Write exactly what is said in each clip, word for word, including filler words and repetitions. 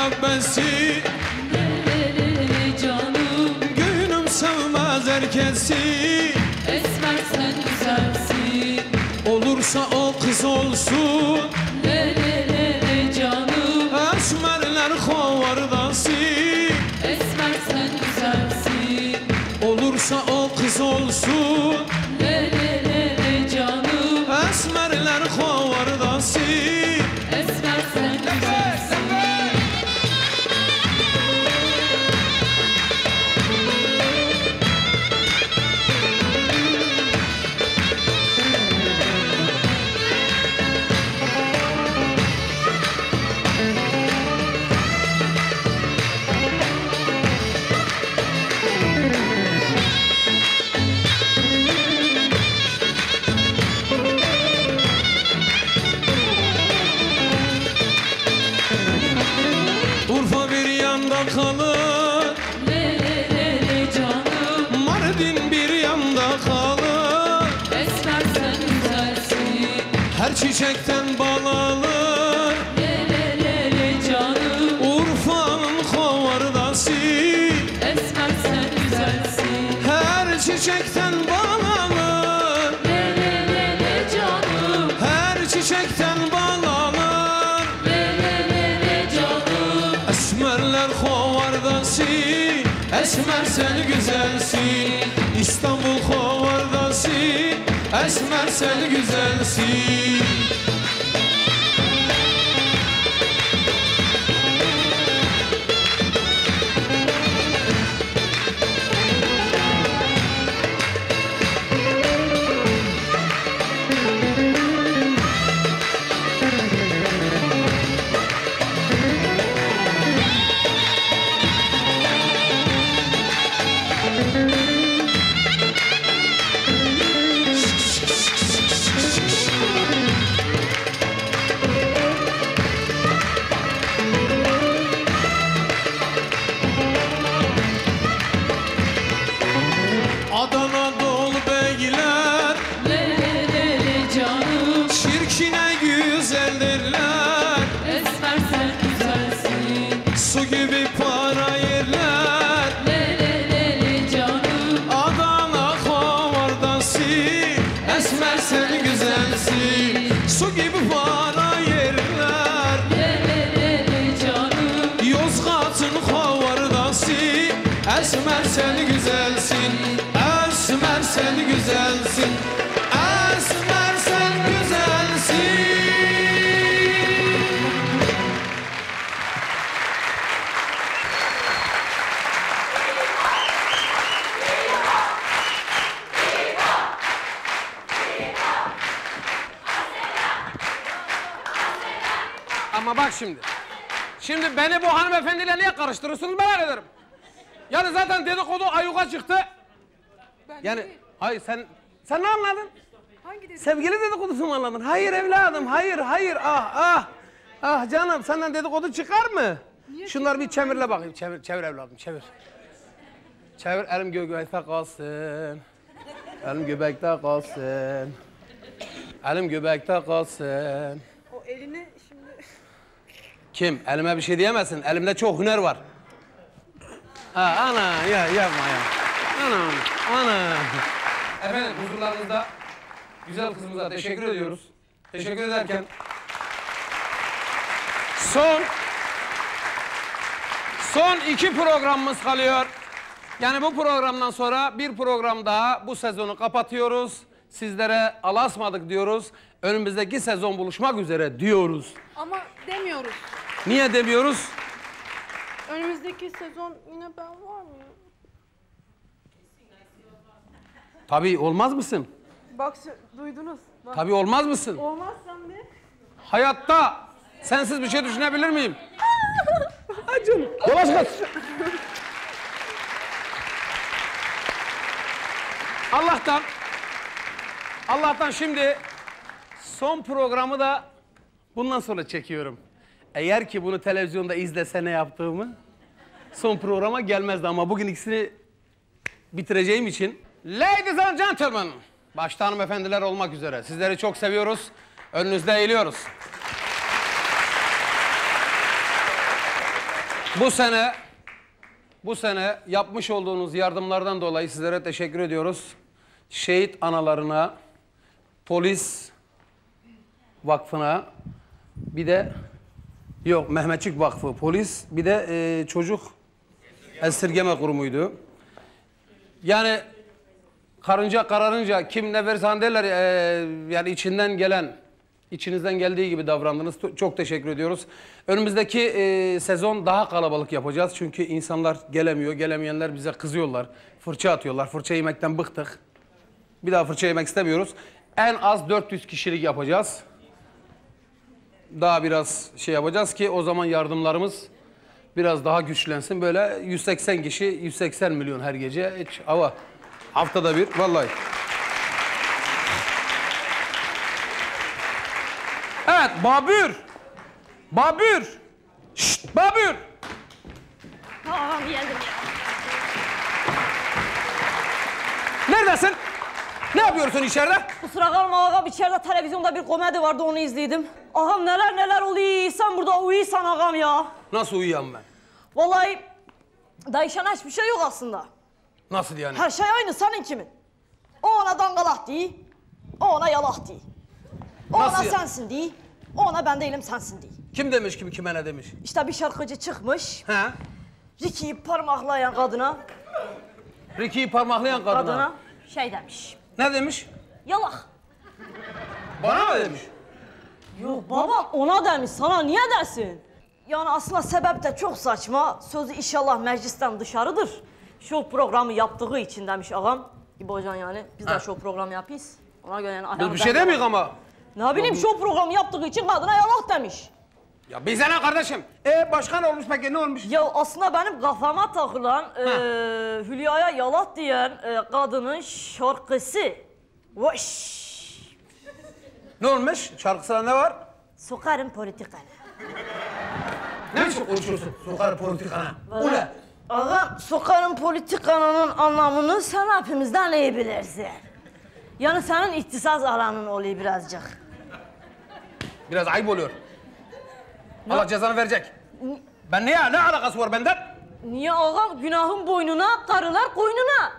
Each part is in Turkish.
Rabbesi. Lelelele canım. Gönlüm sevmez herkesi. Esmer sen güzelsin. Olursa o kız olsun. Lelelele canım. Esmerler kovardası. Esmer sen güzelsin. Olursa o kız olsun. Lelelele canım. Esmerler kovardası. Esmer sen güzelsin. Urfa bir yanda kalır. Lelelele canım. Mardin bir yanda kalır. Esmer sen güzelsin. Her çiçekten bal alır. Lelelele canım. Urfa'nın kovardası. Esmer sen güzelsin. Her çiçekten bal alır. Lelelele canım. Her çiçekten bal alır. Lelelele canım. Esmerler kovardası. Esmer sen güzelsin. İstanbul kovardası. Esmer sen güzelsin. Adana dolu beyler. Lelelele canım. Çirkine güzeldirler. Esmer sen güzelsin. Su gibi para yerler. Lelelele canım. Adana kovardası. Esmer sen güzelsin. Su gibi para yerler. Lelelele canım. Yozgat'ın kovardası. Esmer sen güzelsin. Esmer sen güzelsin. Esmer sen güzelsin. Ama bak şimdi. Şimdi beni bu hanımefendiyle niye karıştırıyorsunuz merak ederim. Yani zaten dedikodu ayyuka çıktı. Yani hayır sen sen ne anladın? Hangi dedikodu? Sevgili dedikodusu mu anladın? Hayır evladım, hayır, hayır. Ah, ah. Ah canım, senden dedikodu çıkar mı? Niye Şunları bir çevirle bakayım. Çevir, çevir evladım, çevir. Çevir, elim göbekte kalsın. Elim göbekte kalsın. Elim göbekte kalsın. O elini şimdi... Kim? Elime bir şey diyemezsin. Elimde çok hüner var. Ha, ana, ya yapma ya. Ana, ana. Efendim, huzurlarınızda güzel kızımıza teşekkür ediyoruz. Teşekkür ederken son son iki programımız kalıyor. Yani bu programdan sonra bir program daha bu sezonu kapatıyoruz. Sizlere Allah'a ısmarladık diyoruz. Önümüzdeki sezon buluşmak üzere diyoruz. Ama demiyoruz. Niye demiyoruz? Önümüzdeki sezon yine ben var mıyım? Tabii olmaz mısın? Bak duydunuz. Bak. Tabii olmaz mısın? Olmazsam ne? Hayatta sensiz bir şey düşünebilir miyim? Ay canım. Dolaş kaç. Allah'tan Allah'tan şimdi son programı da bundan sonra çekiyorum. Eğer ki bunu televizyonda izlese ne yaptığımı son programa gelmezdi ama bugün ikisini bitireceğim için. Ladies and gentlemen, başta hanımefendiler olmak üzere sizleri çok seviyoruz. Önünüzde eğiliyoruz. Bu sene, bu sene yapmış olduğunuz yardımlardan dolayı sizlere teşekkür ediyoruz. Şehit analarına, polis vakfına, bir de yok Mehmetçik Vakfı, polis, bir de e, çocuk esirgeme kurumuydu. Yani karınca kararınca kim ne verirse hani derler, e, yani içinden gelen, içinizden geldiği gibi davrandınız. Çok teşekkür ediyoruz. Önümüzdeki e, sezon daha kalabalık yapacağız. Çünkü insanlar gelemiyor. Gelemeyenler bize kızıyorlar. Fırça atıyorlar. Fırça yemekten bıktık. Bir daha fırça yemek istemiyoruz. En az dört yüz kişilik yapacağız. Daha biraz şey yapacağız ki o zaman yardımlarımız biraz daha güçlensin. Böyle yüz seksen kişi, yüz seksen milyon her gece. Hiç hava. Haftada bir vallahi. Evet, Babür. Babür. Şşt, Babür. Tamam geldim ya. Neredesin? Ne yapıyorsun içeride? Kusura kalma ağam, içeride televizyonda bir komedi vardı, onu izledim. Ağam neler neler oluyor, sen burada uyuyorsan ağam ya. Nasıl uyuyam ben? Vallahi değişen hiçbir şey yok aslında. Nasıl yani? Her şey aynı, senin kimin? O ona dangalak değil, o ona yalak değil. O Nasıl ona ya? sensin değil, o ona ben değilim sensin değil. Kim demiş kim kime ne demiş? İşte bir şarkıcı çıkmış, He? Ricky'yi parmaklayan kadına, Ricky'yi parmaklayan kadına. kadına şey demiş. Ne demiş? Yalak. Bana mı demiş? Yok baba, ona demiş, sana niye dersin? Yani aslında sebep de çok saçma. Sözü inşallah meclisten dışarıdır. Show programı yaptığı için demiş ağam. İbo Hocan yani, biz de Ha. show programı yapıyız. Ona göre yani Biz ayağımızdan bir şey demiyoruz ama. Ne bileyim, show programı yaptığı için kadına yalak demiş. Ya bize ne kardeşim? E başkan olmuş peki ne olmuş? Ya aslında benim kafama takılan e, Hülya'ya yalak diyen e, kadının şarkısı. Vış. Ne olmuş? Şarkısında ne var? Sokarım politikanı. Ne biçim konuşuyorsun? Sokar politikana. O ne? Ağam, sokarım politikanın anlamını sen hepimizden iyi bilirsin. Yani senin ihtisas alanın oluyor birazcık. Biraz ayıp oluyor. Allah cezanı verecek. Ben niye? Ne alakası var benden? Niye ağam? Günahın boynuna, karılar koynuna.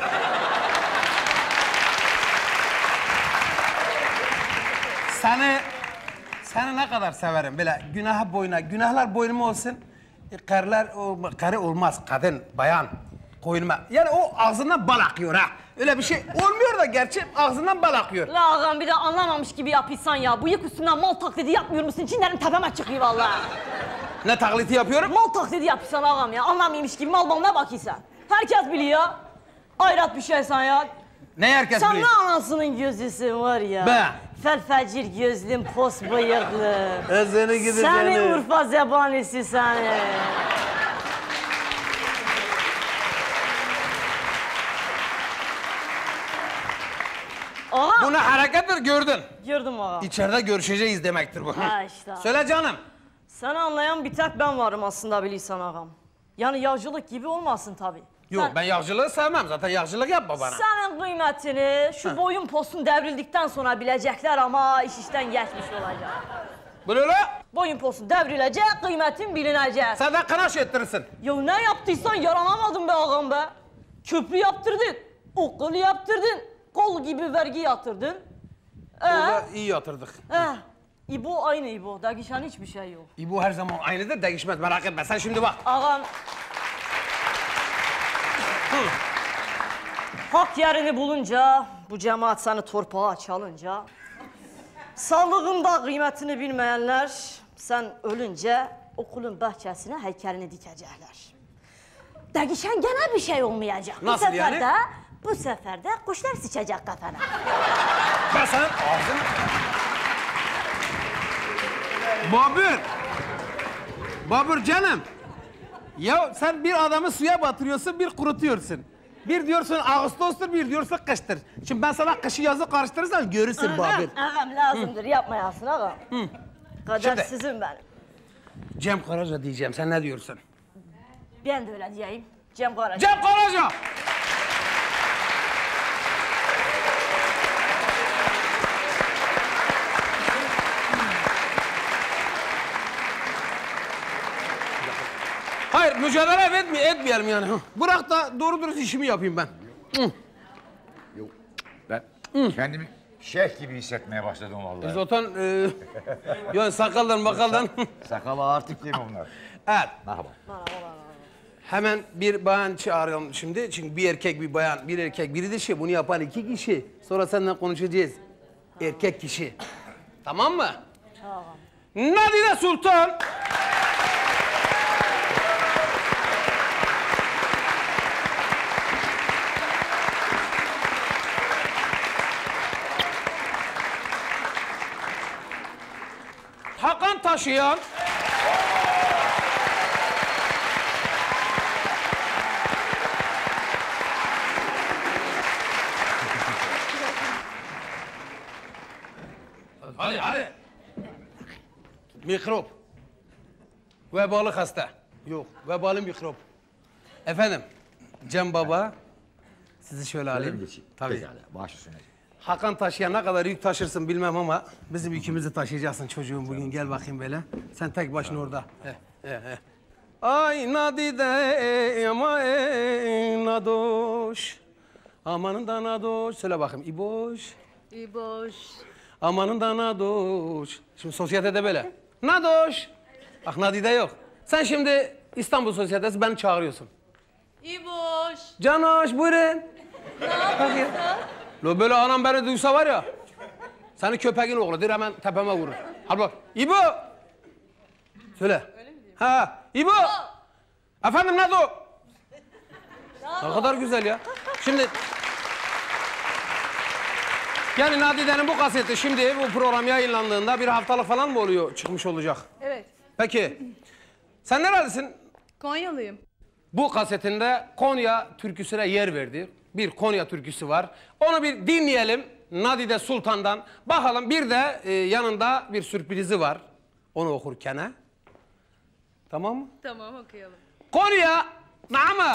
Seni, seni ne kadar severim böyle günaha boyuna, günahlar boynuma olsun. E, karılar, o, karı olmaz, kadın, bayan, koynuma. Yani o ağzından bal akıyor ha. Öyle bir şey olmuyor da gerçi ağzından bal akıyor. La ağam, bir de anlamamış gibi yapıyorsan ya. Bıyık üstünden mal taklidi yapmıyor musun? Çinlerim tepeme çıkıyor vallahi. Ne taklidi yapıyorum? Mal taklidi yapıyorsan ağam ya. Anlamaymış gibi mal malına bakıyorsan. Herkes biliyor. Ayrat bir şeysen ya. Ne herkes Sen biliyor? ne anasının gözlüsün var ya. Ben. Felfecir gözlüm, pos bıyıklı. Özeni gideceğini. Seni Urfa zebanisi seni. Ağam. Bu ne harekettir gördün. Gördüm ağam. İçeride görüşeceğiz demektir bu. Ha işte. Söyle canım. Seni anlayan bir tek ben varım aslında, bilirsen ağam. Yani yağcılık gibi olmasın tabii. Yok Sen- ben yağcılığı sevmem zaten yağcılık yapma bana. Senin kıymetini şu boyun postun devrildikten sonra bilecekler ama iş işten geçmiş olacak. Bu ne lan? Boyun postun devrilecek, kıymetin bilinecek. Sen de kınaş ettirirsin. Ya ne yaptıysan yaranamadın be ağam be. Köprü yaptırdın, okul yaptırdın, kol gibi vergi yatırdın. Ee, Orada iyi yatırdık. eh, İbo aynı İbo, değişen hiçbir şey yok. İbo her zaman aynıdır, değişmez merak etme. Sen şimdi bak. Ağam... Hak yerini bulunca, bu cemaat seni torpağa çalınca... Sağlığında kıymetini bilmeyenler, sen ölünce okulun bahçesine heykelini dikecekler. Değişen gene bir şey olmayacak. Nasıl bu sefer yani? De, bu sefer de kuşlar sıçacak kafana. Ben senin ağzını... Babür! Babür canım! Ya sen bir adamı suya batırıyorsun, bir kurutuyorsun. Bir diyorsun Ağustos'tur, bir diyorsun kıştır. Şimdi ben sana kışı yazı karıştırırsam görürsün Babür. Ağam lazımdır, yapmayasın ağam. Kader Şimdi- sizin benim. Cem Karaca diyeceğim, sen ne diyorsun? Ben de öyle diyeyim. Cem Karaca. Cem Karaca! Hayır, mücadele etme, etmeyelim yani. Bırak da doğru dürüst işimi yapayım ben. Yok. Ben kendimi şeyh gibi hissetmeye başladım vallahi. Zaten e, yani sakaldan bakaldan. Sakalı artık değil mi bunlar? Evet. Merhaba. Hemen bir bayan çağırıyorum şimdi. Çünkü bir erkek, bir bayan, bir erkek, biri dişi. Bunu yapan iki kişi. Sonra seninle konuşacağız. Erkek kişi. Tamam mı? Tamam. Nadide Sultan. Hakan taşıyan. Hadi hadi. Mikrop. Vebalı hasta. Yok, vebalı mikrop. Efendim, Cem Baba, sizi şöyle alayım. geçeyim. Tabii. Pekala, baş üstüne. Hakan taşıyan ne kadar yük taşırsın bilmem ama bizim yükümüzü taşıyacaksın çocuğum bugün. Gel bakayım böyle. Sen tek başına orada. He, he, he. Ay nadide ama ey nadoş. Amanın da nadoş. Söyle bakayım. İboş. İboş. Amanın da nadoş. Şimdi sosyetede böyle. Nadoş. Bak nadide yok. Sen şimdi İstanbul Sosyetesi beni çağırıyorsun. İboş. Canoş buyurun. Ne yapıyorsun? Lo böyle anam beni duysa var ya. Seni köpeğin oğludur hemen tepeme vurur. Hadi bak. İbo. Söyle. Öyle mi diyor? Ha. İbo. Efendim Nado. Ne kadar güzel ya. Şimdi. Yani Nadide'nin bu kaseti şimdi bu program yayınlandığında bir haftalık falan mı oluyor? Çıkmış olacak. Evet. Peki. Sen nerelisin? Konyalıyım. Bu kasetinde Konya türküsüne yer verdi. Bir Konya türküsü var. Onu bir dinleyelim Nadide Sultan'dan. Bakalım bir de e, yanında bir sürprizi var. Onu okurken ha. Tamam mı? Tamam okuyalım. Konya, nama.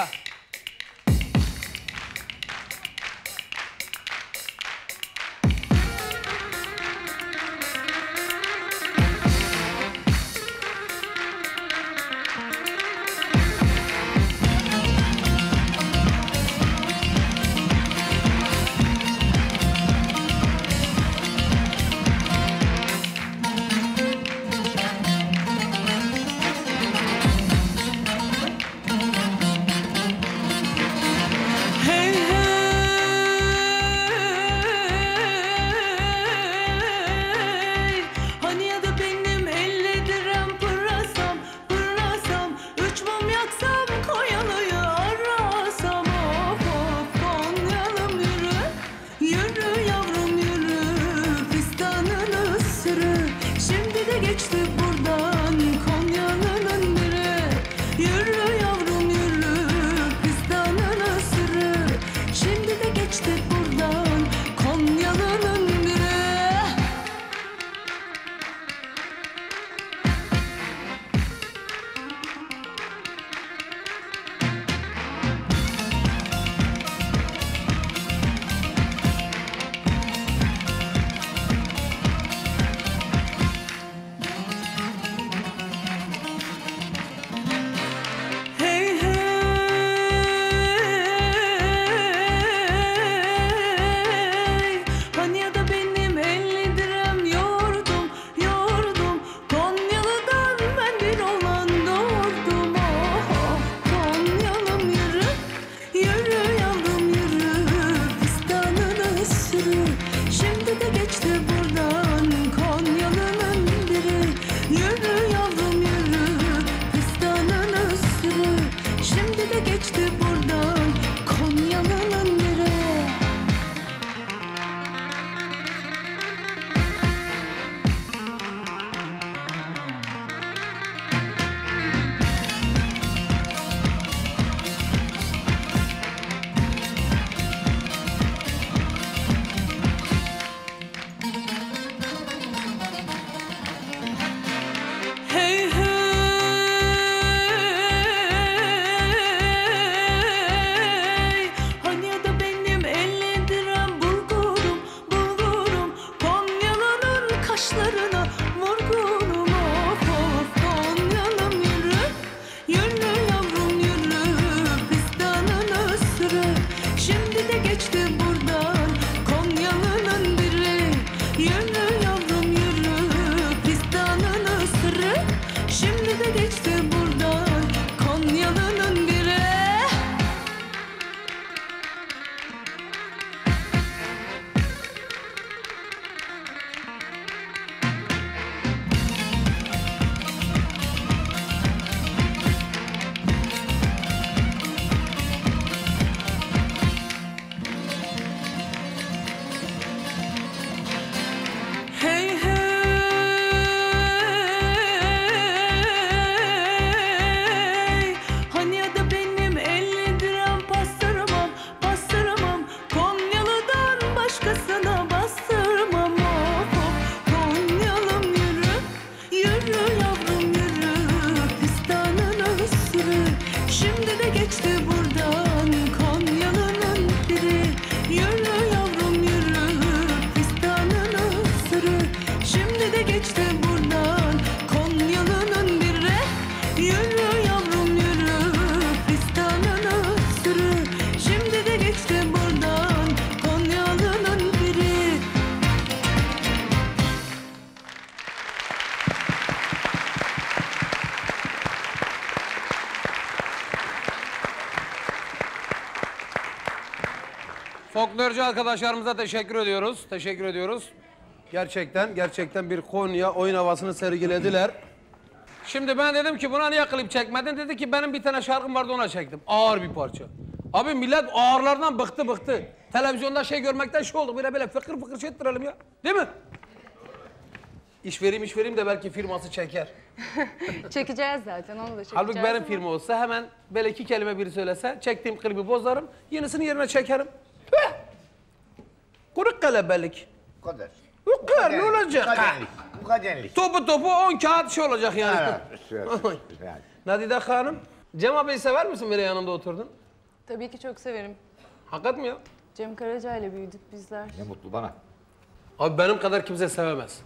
geçti buradan Konyalı'nın biri. Hey hey, hani ya da benim elli dirhem bastıramam, bastıramam. Konyalı'dan başkasına bastırmam. Of of, Konyalım yürü, yürü yavrum yürü. Pistanını sürü, şimdi de geçti buradan Konyalı'nın biri. Yürü yavrum yürü, pistanını sürü, şimdi de geçti buradan Konyalı'nın biri. Yürü yavrum yürü, pistanını sürü, şimdi de geçti buradan Konyalı'nın biri. Folklorcu arkadaşlarımıza teşekkür ediyoruz. Teşekkür ediyoruz. Gerçekten, gerçekten bir Konya oyun havasını sergilediler. Şimdi ben dedim ki buna niye klip çekmedin? Dedi ki benim bir tane şarkım vardı ona çektim. Ağır bir parça. Abi millet ağırlardan bıktı bıktı. Televizyonda şey görmekten şey olduk. Böyle böyle fıkır fıkır çektirelim ya. Değil mi? İş vereyim iş vereyim de belki firması çeker. Çekeceğiz zaten, onu da çekeceğiz. Halbuki benim ama- firma olsa hemen böyle iki kelime biri söylese çektiğim klibi bozarım. Yenisini yerine çekerim. Tüh! Kuruk kelebelik. Bu kadar. Bu kadar ne olacak? Bu ha? kadarlık. Bu kadarlık. Topu topu on kağıt şey olacak yani. Ha, güzel, güzel. Nadide Hanım, Cem abiyi sever misin böyle yanımda oturdun? Tabii ki çok severim. Hakikat mi ya? Cem Karaca ile büyüdük bizler. Ne mutlu bana. Abi benim kadar kimse sevemez.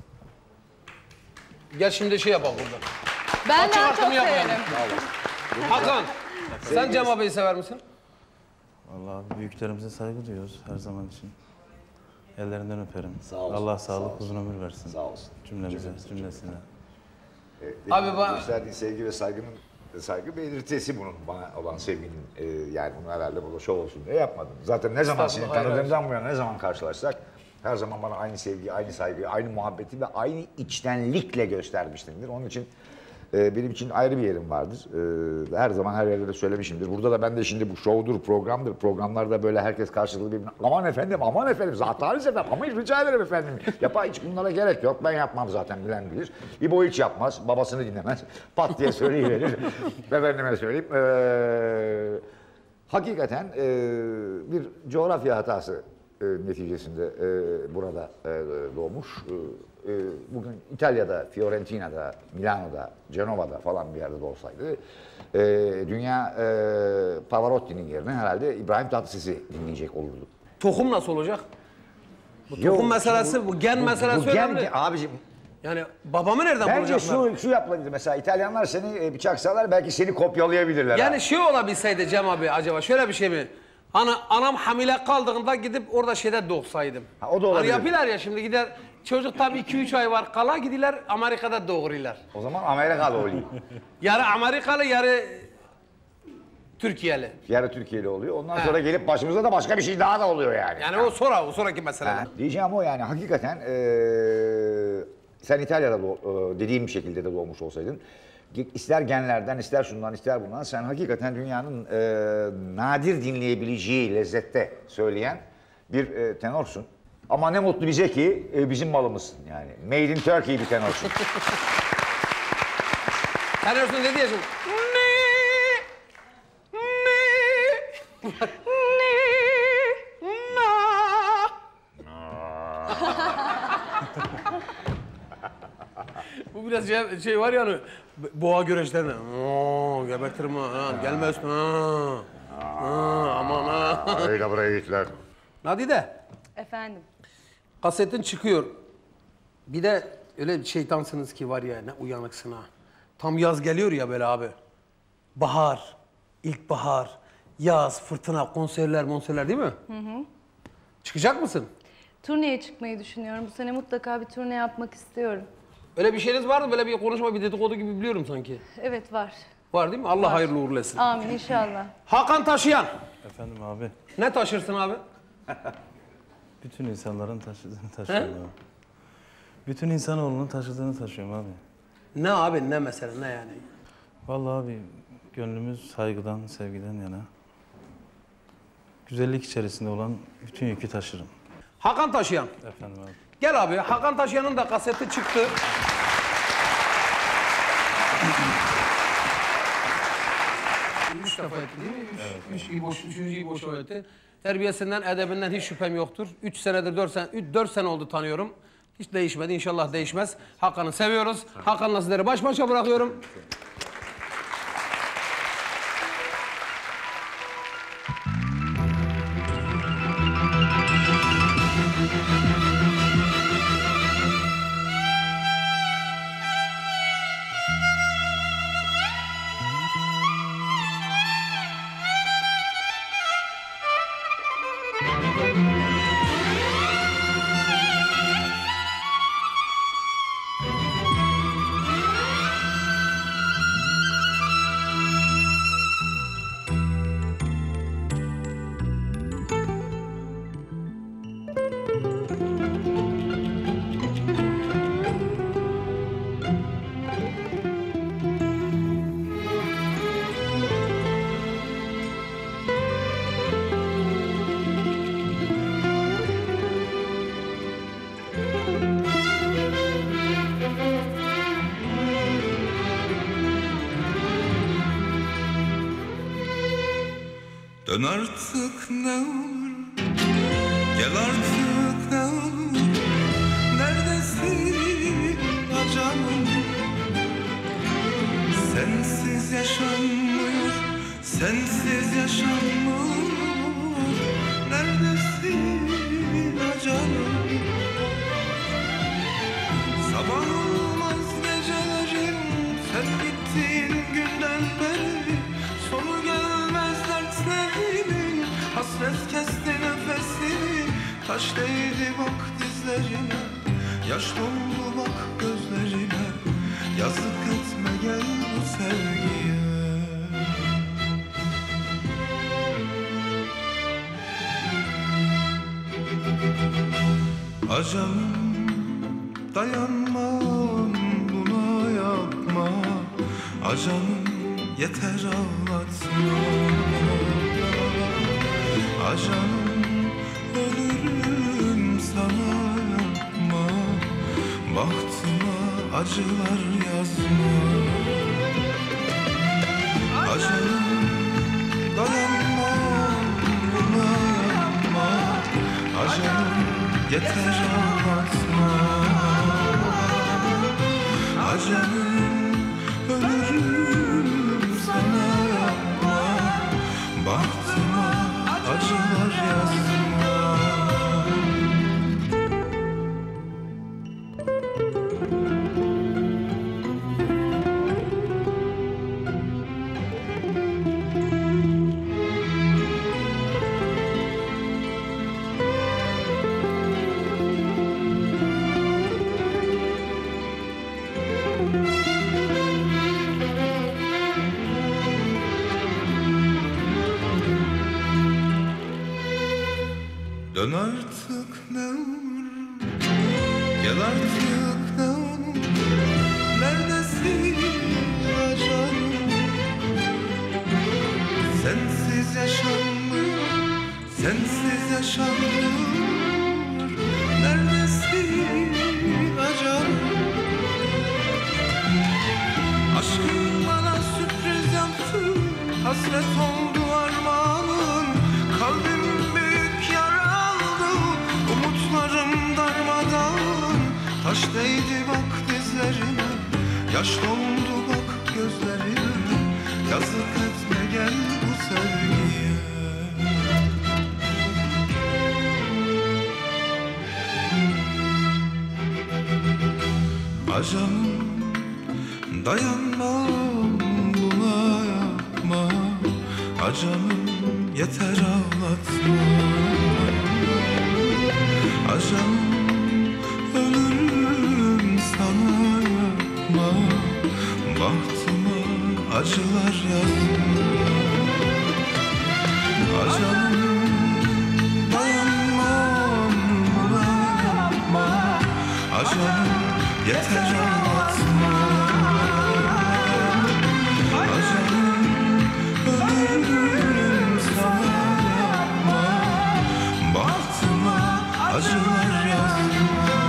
Gel şimdi şey yapalım burada. Ben Açık daha artımı çok yapmayalım. severim. Hakan, sen Cem abiyi sever misin? Vallahi büyüklerimize saygı duyuyoruz her zaman için. Ellerinden öperim. Sağ olsun, Allah sağ sağlık, olsun. uzun ömür versin. Sağ olsun. Cümlemize, cümlesine. Abi Abi bana- gösterdiğin sevgi ve saygının saygı belirtisi bunun bana olan sevginin e, yani bunu herhalde burada şov olsun diye yapmadım. Zaten ne zaman seni Estağfurullah, hayır, tanıdığımdan bu yana ne zaman karşılaşsak her zaman bana aynı sevgi, aynı saygıyı, aynı muhabbeti ve aynı içtenlikle göstermiştindir. Onun için e, benim için ayrı bir yerim vardır. E, her zaman her yerde de söylemişimdir. Burada da ben de şimdi bu şovdur, programdır. Programlarda böyle herkes karşılıklı birbirine aman efendim, aman efendim, zaten efendim, ama hiç rica ederim efendim. Yapa hiç bunlara gerek yok. Ben yapmam zaten, bilen bilir. İbo hiç yapmaz, babasını dinlemez. Pat diye söyleyiverir. Efendime söyleyeyim. E, hakikaten e, bir coğrafya hatası e, neticesinde e, burada e, doğmuş. E, e, bugün İtalya'da, Fiorentina'da, Milano'da, Cenova'da falan bir yerde de olsaydı e, dünya e, Pavarotti'nin yerine herhalde İbrahim Tatlıses'i dinleyecek olurdu. Tohum nasıl olacak? Bu Yok, tohum meselesi, bu, gen meselesi bu gen- önemli. abiciğim, Yani babamı nereden bence bulacaklar? şu, şu yapılabilir mesela İtalyanlar seni e, bıçaksalar belki seni kopyalayabilirler. ha. Yani şey olabilseydi Cem abi acaba şöyle bir şey mi? Ana, anam hamile kaldığında gidip orada şeyde doğsaydım. Ha, o da olabilir. Hani yapıyorlar ya şimdi gider çocuk tabii iki üç ay var kala gidiler Amerika'da doğuruyorlar. O zaman Amerikalı olayım. Yarı Amerikalı yarı Türkiye'li. Yarı Türkiye'li oluyor. Ondan He. sonra gelip başımıza da başka bir şey daha da oluyor yani. Yani o sonra o sonraki mesele. Ha, diyeceğim o yani hakikaten eee, sen İtalya'da doğ- eee, dediğim bir şekilde de doğmuş olsaydın ge- ister genlerden ister şundan ister bundan sen hakikaten dünyanın eee, nadir dinleyebileceği lezzette söyleyen bir eee, tenorsun. Ama ne mutlu bize ki eee, bizim malımızsın yani. Made in Turkey bir tenorsun. Sen Ersun dedi ya şimdi. Ne? Ne? Bu biraz şey, şey var ya hani boğa güreşlerine. Oo, gebertirim ha, ha, gelme üstüne. Ha. Ha, aman ha. Öyle buraya gittiler. Nadide, Efendim. kasetin çıkıyor. Bir de öyle bir şeytansınız ki var ya ne uyanıksın ha. Tam yaz geliyor ya böyle abi. Bahar, ilkbahar, yaz, fırtına, konserler, monserler değil mi? Hı hı. Çıkacak mısın? Turneye çıkmayı düşünüyorum. Bu sene mutlaka bir turne yapmak istiyorum. Öyle bir şeyiniz vardı, böyle bir konuşma, bir dedikodu gibi biliyorum sanki. Evet var. Var değil mi? Allah hayırlı uğurlu etsin. Amin inşallah. Hakan Taşıyan. Efendim abi, Ne taşırsın abi? bütün insanların taşıdığını taşıyorum abi. Bütün insanoğlunun taşıdığını taşıyorum abi. Ne abi, ne mesela, ne yani? Vallahi abi, gönlümüz saygıdan, sevgiden yana. Güzellik içerisinde olan bütün yükü taşırım. Hakan Taşıyan. Efendim abi. Gel abi, Hakan Taşıyan'ın da kaseti çıktı. Üç defa etti değil mi? Üç, evet, üç iyi boş, üçüncü iyi boş etti. Terbiyesinden, edebinden hiç şüphem yoktur. Üç senedir, dört sene, üç, dört sene oldu tanıyorum. Hiç değişmedi, inşallah değişmez. Hakan'ı seviyoruz. Hakan'la sizleri baş başa bırakıyorum. Dön artık ne olur, gel artık ne olur, neredesin canım? Sensiz yaşanmıyor, sensiz yaşanmıyor, neredesin canım? Sabah olmaz gecelerim, sen gittiğin günden beri, sonu gelmez dertlerimin, hasret kesti nefesimi, taş değdi bak dizlerime, yaş doldu bak gözlerime, yazık etme gel bu sevgiye. Acanım dayanmam buna yapma, acanım yeter ağlatma, acanım ölürüm sana yapma, baktıma acılar yazma. Acanım dayanmam buna yapma, acanım yeter ağlatma, acanım ölürüm sana yapma, baktıma acılar yazma. Dön artık ne olur, gel artık ne olur, neredesin canım? Sensiz yaşanmıyor, sensiz yaşanmıyor, neredesin canım? Aşkın bana sürpriz yaptı, hasret oldu armağanın, kalbim büyük yara. Umutlarım darmadan, taş değdi bak dizlerime, yaş doldu bak gözlerime, yazık etme gel bu sevgiye. Acanım dayanmam buna yapma, acanım yeter ağlatma, acanım ölürüm sana acılar yazdım. Acanım dayanmam buna yapma, acanım yeter ağlatma. Acanım ölürüm sana yapma, bahtıma acılar yazdım.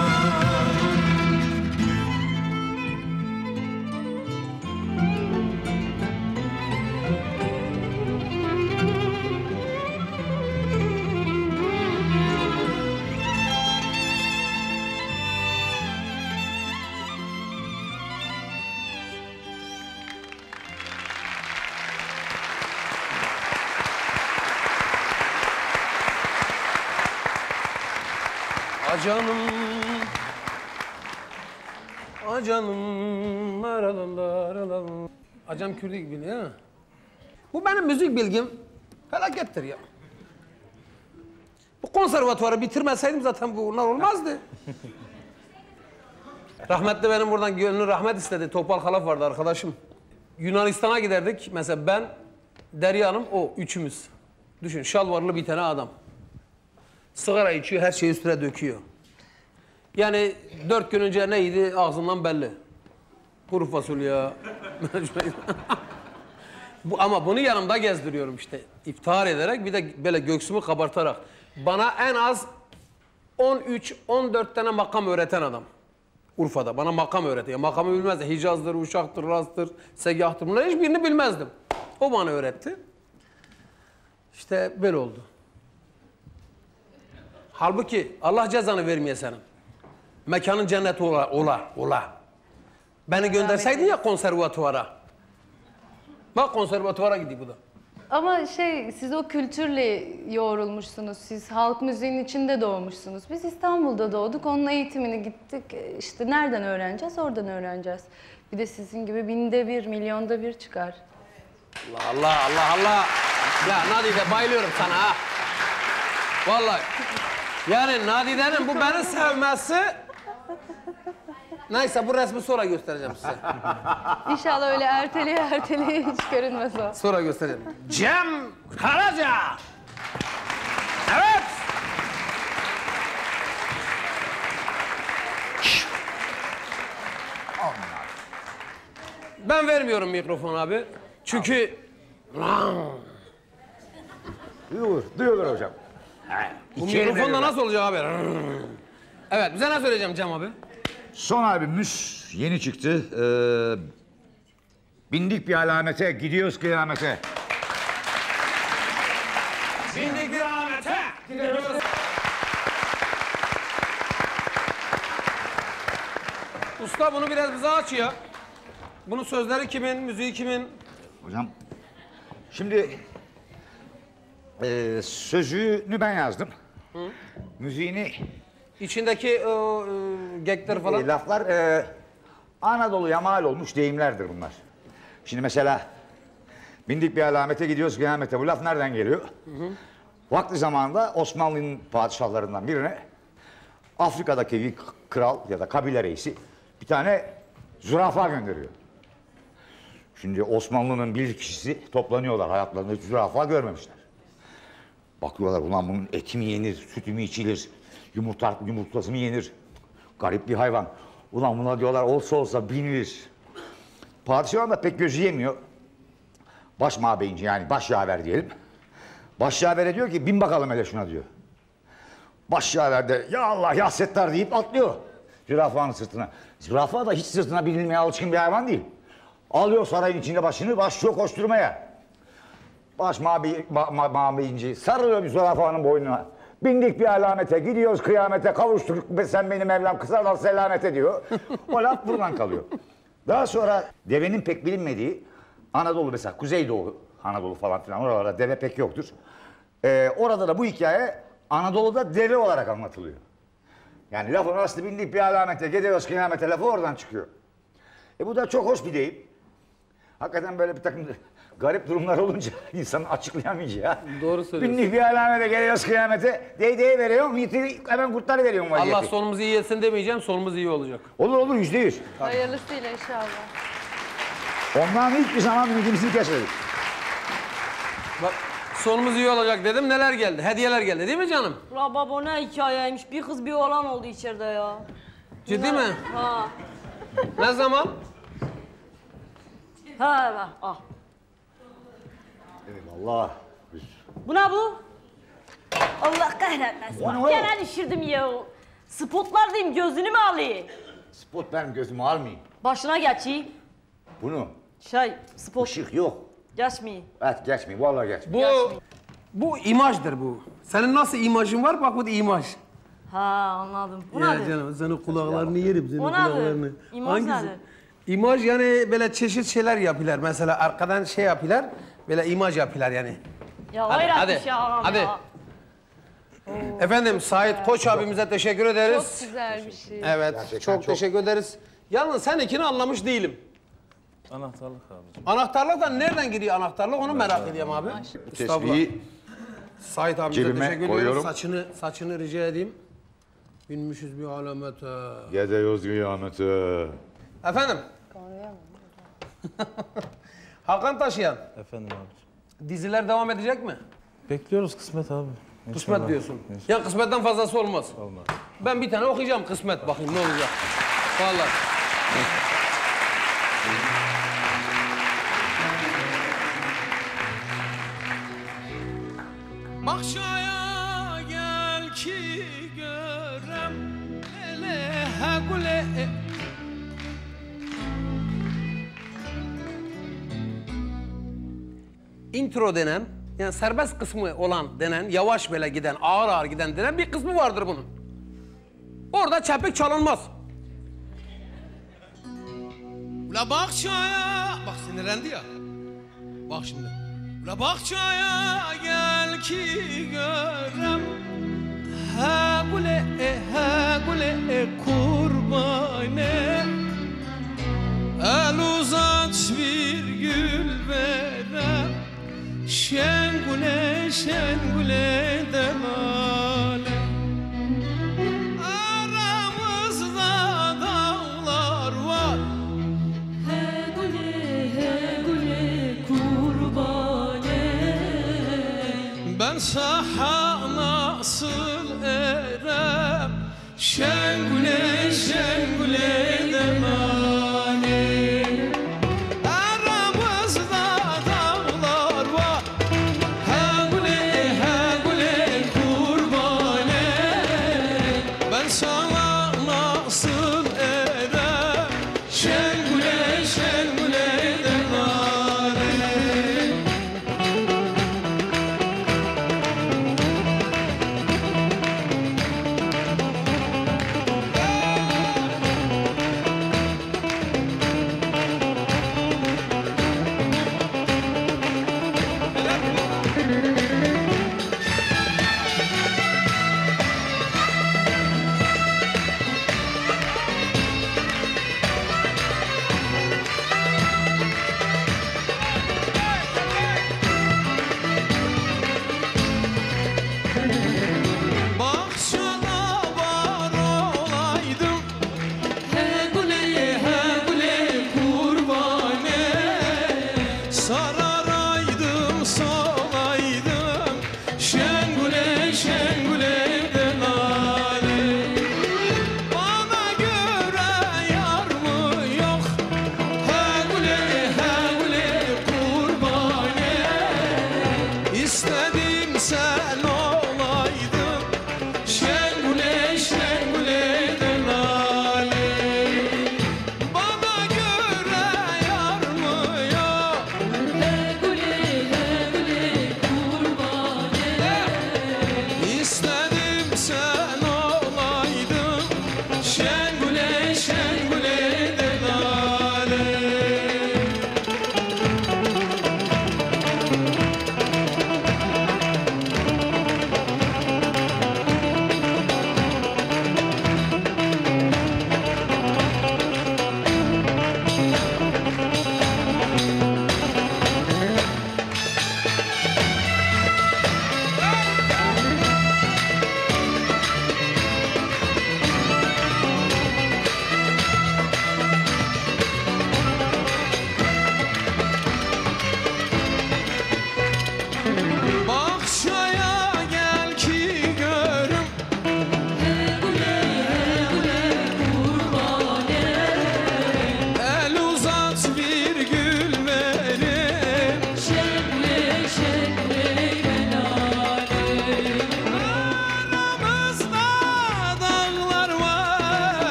Acanım, acanım, laralalaralalım. Acam Kürdi gibi değil mi? Bu benim müzik bilgim felakettir ya. Bu konservatuvarı bitirmeseydim zaten bunlar olmazdı. Rahmetli benim buradan gönlü rahmet istedi. Topal Halaf vardı arkadaşım. Yunanistan'a giderdik. Mesela ben, Derya Hanım, o üçümüz. Düşün, şalvarlı bir tane adam. Sigara içiyor, her şeyi üstüne döküyor. Yani dört gün önce neydi ağzından belli. Kuru fasulye. Bu, ama bunu yanımda gezdiriyorum işte. İftihar ederek bir de böyle göğsümü kabartarak. Bana en az on üç on dört tane makam öğreten adam. Urfa'da bana makam öğretiyor. Makamı bilmezdi. Hicaz'dır, Uşak'tır, Ras'tır, Segah'tır. Bunları hiçbirini bilmezdim. O bana öğretti. İşte böyle oldu. Halbuki Allah cezanı vermeye senin. Mekanın cenneti ola, ola, ola. Beni gönderseydin ya konservatuvara. Bak konservatuvara gidiyor bu da. Ama şey, siz o kültürle yoğrulmuşsunuz. Siz halk müziğinin içinde doğmuşsunuz. Biz İstanbul'da doğduk, onun eğitimini gittik. İşte nereden öğreneceğiz? Oradan öğreneceğiz. Bir de sizin gibi binde bir, milyonda bir çıkar. Allah Allah Allah Allah. Ya Nadide bayılıyorum sana ha. Vallahi. Yani Nadide'nin bu beni sevmesi... Neyse bu resmi sonra göstereceğim size. İnşallah öyle erteleye erteleye hiç görünmez o. Sonra göstereceğim. Cem Karaca. Evet. Ben vermiyorum mikrofonu abi. Çünkü... Duyulur, duyulur hocam. Bu mikrofonda nasıl olacak abi? Evet, bize ne söyleyeceğim Cem abi? Son albümümüz yeni çıktı. Ee, bindik bir alamete, gidiyoruz kıyamete. Bindik bir alamete, gidiyoruz. Usta bunu biraz bize aç ya. Bunun sözleri kimin, müziği kimin? Hocam, şimdi e, sözünü ben yazdım. Hı? Müziğini... İçindeki o e, gekler falan. E, laflar e, Anadolu'ya mal olmuş deyimlerdir bunlar. Şimdi mesela bindik bir alamete gidiyoruz kıyamete. Bu laf nereden geliyor? Hı hı. Vakti zamanında Osmanlı'nın padişahlarından birine Afrika'daki bir kral ya da kabile reisi bir tane zürafa gönderiyor. Şimdi Osmanlı'nın bir kişisi toplanıyorlar, hayatlarında hiç zürafa görmemişler. Bakıyorlar, ulan bunun eti mi yenir, sütü mü içilir, yumurta, yumurtası mı yenir? Garip bir hayvan. Ulan buna diyorlar olsa olsa binilir. Padişahın da pek gözü yemiyor. Baş mabeyinci yani baş yaver diyelim. Baş yavere diyor ki bin bakalım hele şuna diyor. Baş yaver de ya Allah ya Settar deyip atlıyor zürafanın sırtına. Zürafa da hiç sırtına binilmeye alışkın bir hayvan değil. Alıyor sarayın içinde başını, başlıyor koşturmaya. Baş mabi, ma, ma, mabeyinci sarılıyor bir zürafanın boynuna. Bindik bir alamete, gidiyoruz kıyamete, kavuştuk sen benim Mevlam kısa da selamete diyor. O laf buradan kalıyor. Daha sonra devenin pek bilinmediği Anadolu mesela Kuzeydoğu Anadolu falan filan oralarda deve pek yoktur. Ee, orada da bu hikaye Anadolu'da deve olarak anlatılıyor. Yani lafın aslı bindik bir alamete, gidiyoruz kıyamete lafı oradan çıkıyor. E bu da çok hoş bir deyim. Hakikaten böyle bir takım garip durumlar olunca insanın açıklayamayacağı. Doğru söylüyorsun. Bindik bir alamete, geliyoruz kıyamete, dey dey veriyorum, yitiri, hemen kurtlar veriyorum vaziyeti. Allah sonumuzu iyi etsin demeyeceğim, sonumuz iyi olacak. Olur olur, yüzde yüz. Hayırlısıyla inşallah. Ondan hiçbir zaman ümidimizi kesmedik. Bak sonumuz iyi olacak dedim, neler geldi? Hediyeler geldi değil mi canım? La baba ne hikayeymiş. Bir kız bir oğlan oldu içeride ya. Ciddi mi? Ha. Ne zaman? Ha bak. Ah. Eyvallah. Bu ne bu? Allah kahretmesin. O ne Bak, o? gene düşürdüm ya. Spotlar diyeyim gözünü mü alayım? Spot benim gözümü almayayım. Başına geçeyim. Bunu. Şey spot Işık yok. geçmeyeyim. Evet geçmeyin. Vallahi geçmeyin. Bu, bu imajdır bu. Senin nasıl imajın var? Bak bu da imaj. Ha anladım. Bu Ya nedir? canım senin kulaklarını yerim, senin O nedir? kulaklarını. İmaj nedir? İmaj yani böyle çeşit şeyler yapıyorlar. Mesela arkadan şey yapıyorlar, böyle imaj yapıyorlar yani. Ya Hadi, hayret hadi, bir şey ağam hadi. ya. Efendim Sait Koç abimize teşekkür ederiz. Çok güzel bir şey. Evet, Gerçekten çok, çok. teşekkür ederiz. Yalnız sen ikini anlamış değilim. Anahtarlık abicim. Anahtarlıktan nereden giriyor anahtarlık onu merak ediyorum abi. Estağfurullah. Tesbihi Sait abimize cebime teşekkür ediyorum. koyuyorum. Saçını, saçını rica edeyim. Binmişiz bir alamete. geziyoruz kıyameti. Efendim? Hakan Taşıyan, Efendim abicim. diziler devam edecek mi? Bekliyoruz kısmet abi. Kısmet İnşallah. diyorsun. İnşallah. Ya kısmetten fazlası olmaz. Olmaz. Ben bir tane okuyacağım kısmet bakayım ne olacak. Vallahi. Bahçaya gel ki görem ele ha gule. Intro denen, yani serbest kısmı olan denen, yavaş böyle giden, ağır ağır giden denen bir kısmı vardır bunun. Orada çepik çalınmaz. Ula bahçaya, bak sinirlendi ya. Bak şimdi. Ula bahçaya gel ki görem. Ha gule, e, ha gule, e, kurbane. El uzat bir gül verem. Şengule, şengule demale. Aramızda dağlar var. He gule he gule kurbane. Ben saha nasıl erem. Şengule, şengule demale. Aramızda dağlar var. Ha gule, ha gule kurbane. Ben sana nasıl erem. Şengule, şengule demale. Bahçada var olaydım. He gule, he gule kurbane. Sararaydım, solaydım. Şengule, şengule delale. Bana göre yar mı yok? He gule, he gule kurbane. İstedim sen olaydın. Şengule, şengule delale. Bana göre yar mı yok?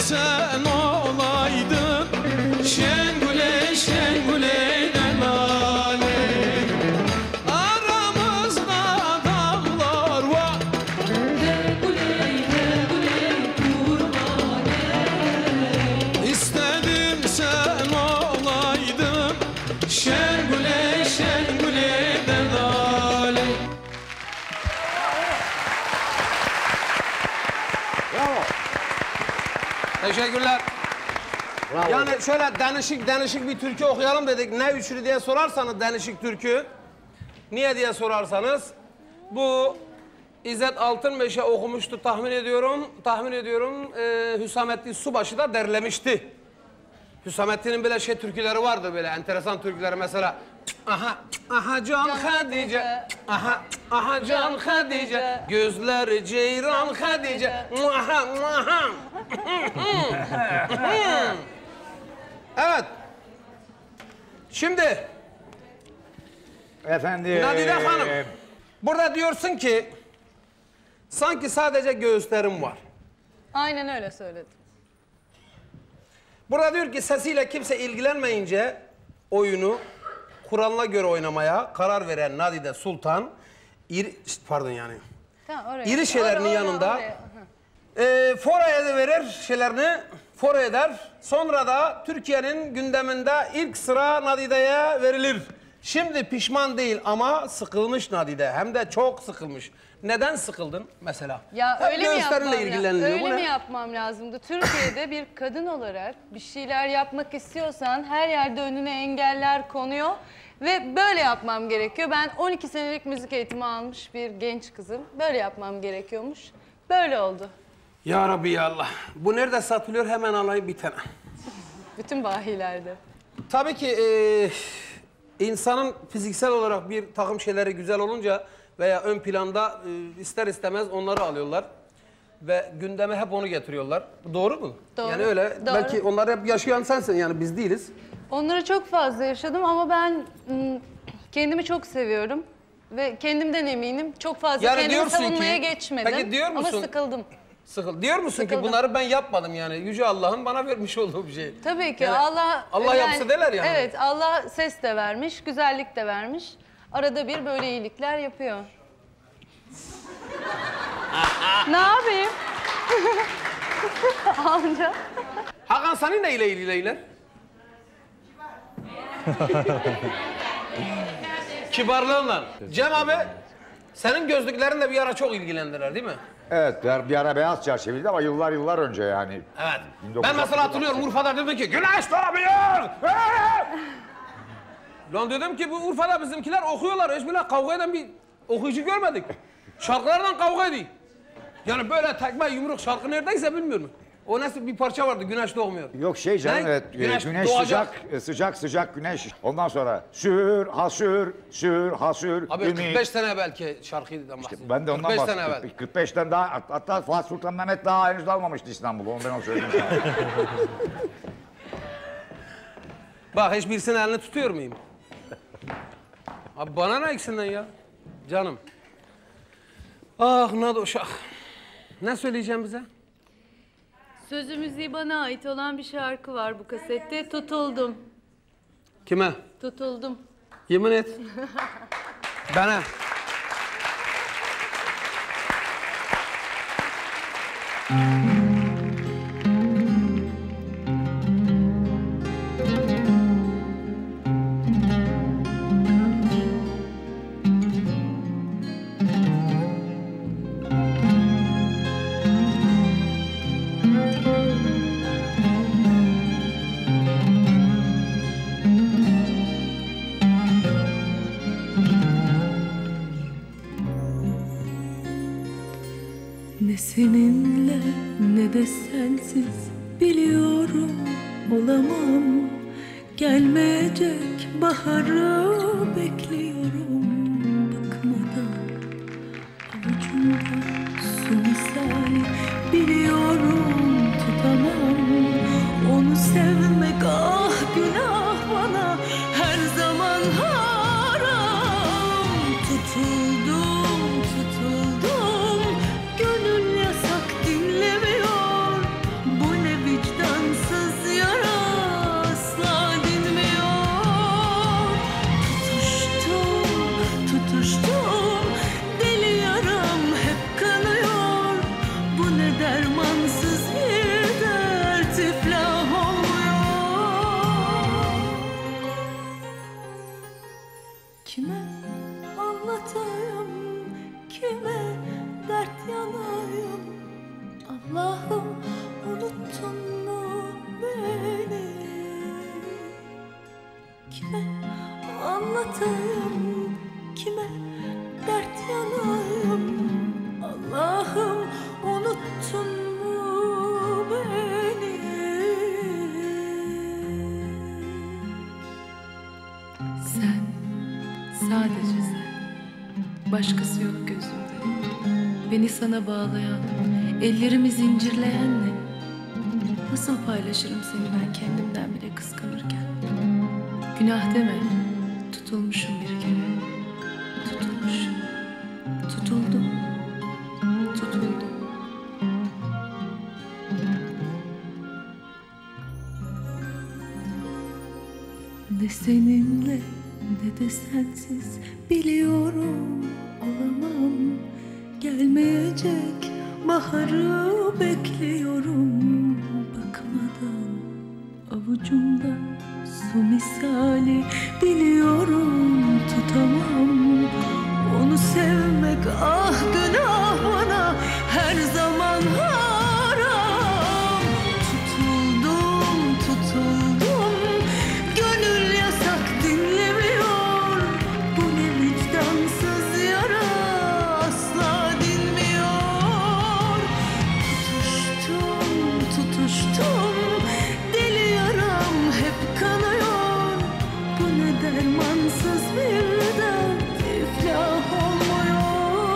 sen olaydın Şengüley şengüley lale Aramızda dağlar var Heguley heguley kurbane İstedim sen olaydın Şengüley şengüley lale Teşekkürler. Yani şöyle denişik denişik bir türkü okuyalım dedik. Ne üçlü diye sorarsanız denişik türkü. Niye diye sorarsanız bu İzzet Altınmeşe okumuştu tahmin ediyorum. Tahmin ediyorum e, Hüsamettin Subaşı da derlemişti. Hüsamettin'in böyle şey türküleri vardı böyle enteresan türküleri mesela. Aha, aha Can Hadice, aha, aha Can Hadice, gözleri ceyran Hadice, muaha, muaha. Evet. Şimdi Efendim. Nadide Hanım, burada diyorsun ki sanki sadece göğüslerim var. Aynen öyle söyledim. Burada diyor ki sesiyle kimse ilgilenmeyince oyunu Kur'an'a göre oynamaya karar veren Nadide Sultan, iri, pardon yani, Tamam, oraya. iri şeylerin Oraya, yanında oraya. e, fora verir şeylerini, fora eder. Sonra da Türkiye'nin gündeminde ilk sıra Nadide'ye verilir. Şimdi pişman değil ama sıkılmış Nadide, hem de çok sıkılmış. Neden sıkıldın mesela? Ya Hep öyle mi göğüslerinle yapmam ilgileniliyor. lazım? Bu Öyle ne? mi yapmam lazımdı? Türkiye'de bir kadın olarak bir şeyler yapmak istiyorsan her yerde önüne engeller konuyor ve böyle yapmam gerekiyor. Ben on iki senelik müzik eğitimi almış bir genç kızım. Böyle yapmam gerekiyormuş. Böyle oldu. Ya Rabbi ya Allah. Bu nerede satılıyor hemen alayım bir tane. Bütün bahilerde. Tabii ki e, insanın fiziksel olarak bir takım şeyleri güzel olunca veya ön planda e, ister istemez onları alıyorlar. Ve gündeme hep onu getiriyorlar. Doğru mu? Doğru. Yani öyle. Doğru. Belki onları hep yaşayan sensin yani biz değiliz. Onları çok fazla yaşadım ama ben ım, kendimi çok seviyorum. Ve kendimden eminim. Çok fazla Yani kendimi diyorsun savunmaya ki- geçmedim. Peki diyor musun? Ama sıkıldım. Sıkıl. Diyor musun Sıkıldım. ki bunları ben yapmadım yani. Yüce Allah'ın bana vermiş olduğu bir şey. Tabii ki Yani Allah... Allah yapsa derler yani. Evet, Allah ses de vermiş, güzellik de vermiş. Arada bir böyle iyilikler yapıyor. Ne yapayım? Amca. Hakan senin neyle ilgililer? Kibarlığınla. Cem abi, senin gözlüklerinle bir ara çok ilgilendiler değil mi? Evet, bir bir ara beyaz çerçeveliydi ama yıllar yıllar önce yani. Evet. bin dokuz yüz Ben mesela altmışlar. hatırlıyorum Urfa'da dedim ki güneş doğuyor. Lan dedim ki bu Urfa'da bizimkiler okuyorlar. Hiç bile kavga eden bir okuyucu görmedik. Şarkılardan kavga ediyor. Yani böyle tekme yumruk şarkı neredeyse bilmiyorum. O nasıl bir parça vardı güneş doğmuyor. Yok şey canım Ne? evet Güneş güneş, doğacak. sıcak e, sıcak sıcak güneş. Ondan sonra sür ha sür sür ha sür. Abi ümit. kırk beş sene belki şarkıydı bahsediyorum. Ben de ondan kırk beş sene bahsediyorum. evvel. kırk beşten daha hat- hatta Fatih Sultan Mehmet daha henüz almamıştı İstanbul'u. Onu ben onu söyleyeyim sana. Bak hiçbirisinin elini tutuyor muyum? Abi bana ne eksinden ya? Canım. Ah Nadoşah. Ne söyleyeceğim bize? Sözü müziği bana ait olan bir şarkı var bu kasette. Tutuldum. Kime? Tutuldum. Yemin et. Bana. Ne seninle ne de sensiz biliyorum olamam. Gelmeyecek baharı bekliyorum bıkmadan. Avucumda su misali biliyorum tutamam. Onu sevmek ah günah bana her zaman haram. Tutuldum tutuldum gönül yasak dinlemiyor. Bu ne biçim Sen, sadece sen. Başkası yok gözümde. Beni sana bağlayan, ellerimi zincirleyen ne? Nasıl paylaşırım seni ben kendimden bile kıskanırken? Günah deme, tutulmuşum bir kere. Tutulmuşum, tutuldum, tutuldum. Ne seninle ne de sensiz biliyorum olamam. Gelmeyecek baharı bekliyorum bakmadan. Avucumda su misali biliyorum tutamam. Onu sevmek ah günah bana her zaman haram. Tutuldum tutuldum, gönül yasak dinlemiyor. Bu ne vicdansız yara asla dinmiyor. Tutuştum tutuştum, deli yaram hep kanıyor. Bu ne dermansız bir dert, iflah olmuyor.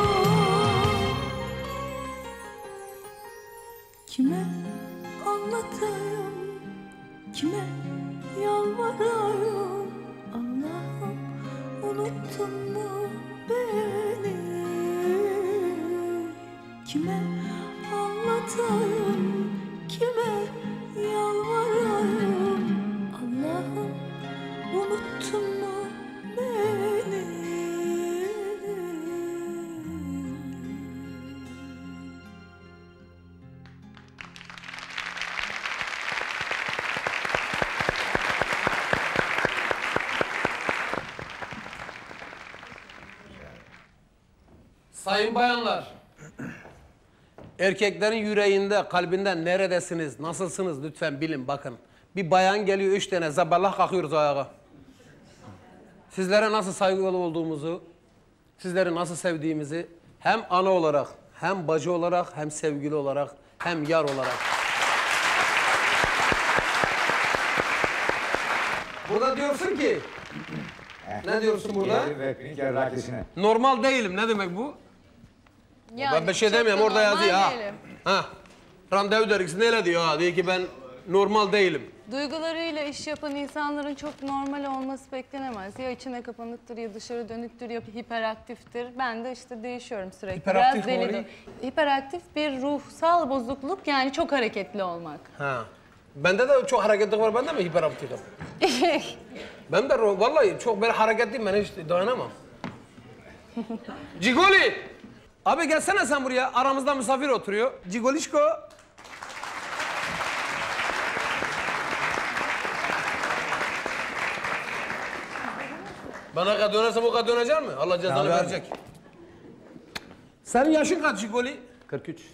Kime anlatayım, kime yalvarayım? Allah'ım unuttun mu beni? Kime anlatayım, kime yalvarayım? Allah'ım unuttun mu beni? Sayın bayanlar, erkeklerin yüreğinde, kalbinde neredesiniz, nasılsınız lütfen bilin bakın. Bir bayan geliyor üç tane, zaballah kalkıyoruz ayağa. Sizlere nasıl saygılı olduğumuzu, sizleri nasıl sevdiğimizi hem ana olarak, hem bacı olarak, hem sevgili olarak, hem yar olarak. Burada diyorsun ki, ne diyorsun burada? Normal değilim, ne demek bu? Yani Ben bir şey çok demiyorum, da orada normal yazıyor ha. değilim. Ha. Randevu dergisi neyle diyor ha? Diyor ki ben normal değilim. Duygularıyla iş yapan insanların çok normal olması beklenemez. Ya içine kapanıktır, ya dışarı dönüktür, ya hiperaktiftir. Ben de işte değişiyorum sürekli. Hiperaktif Biraz mi deli. oluyor? Hiperaktif bir ruhsal bozukluk, yani çok hareketli olmak. Ha. Bende de çok hareketlik var, ben de mi hiperaktifim? Ben de ro- vallahi çok böyle hareketliyim, ben hiç dayanamam. Cigoli! Abi gelsene sen buraya, aramızda misafir oturuyor. Cigolişko. Bana kadar dönerse bu kadar dönecek mi? Allah cezanı verecek. Senin yaşın kaç Cigoli? kırk üç.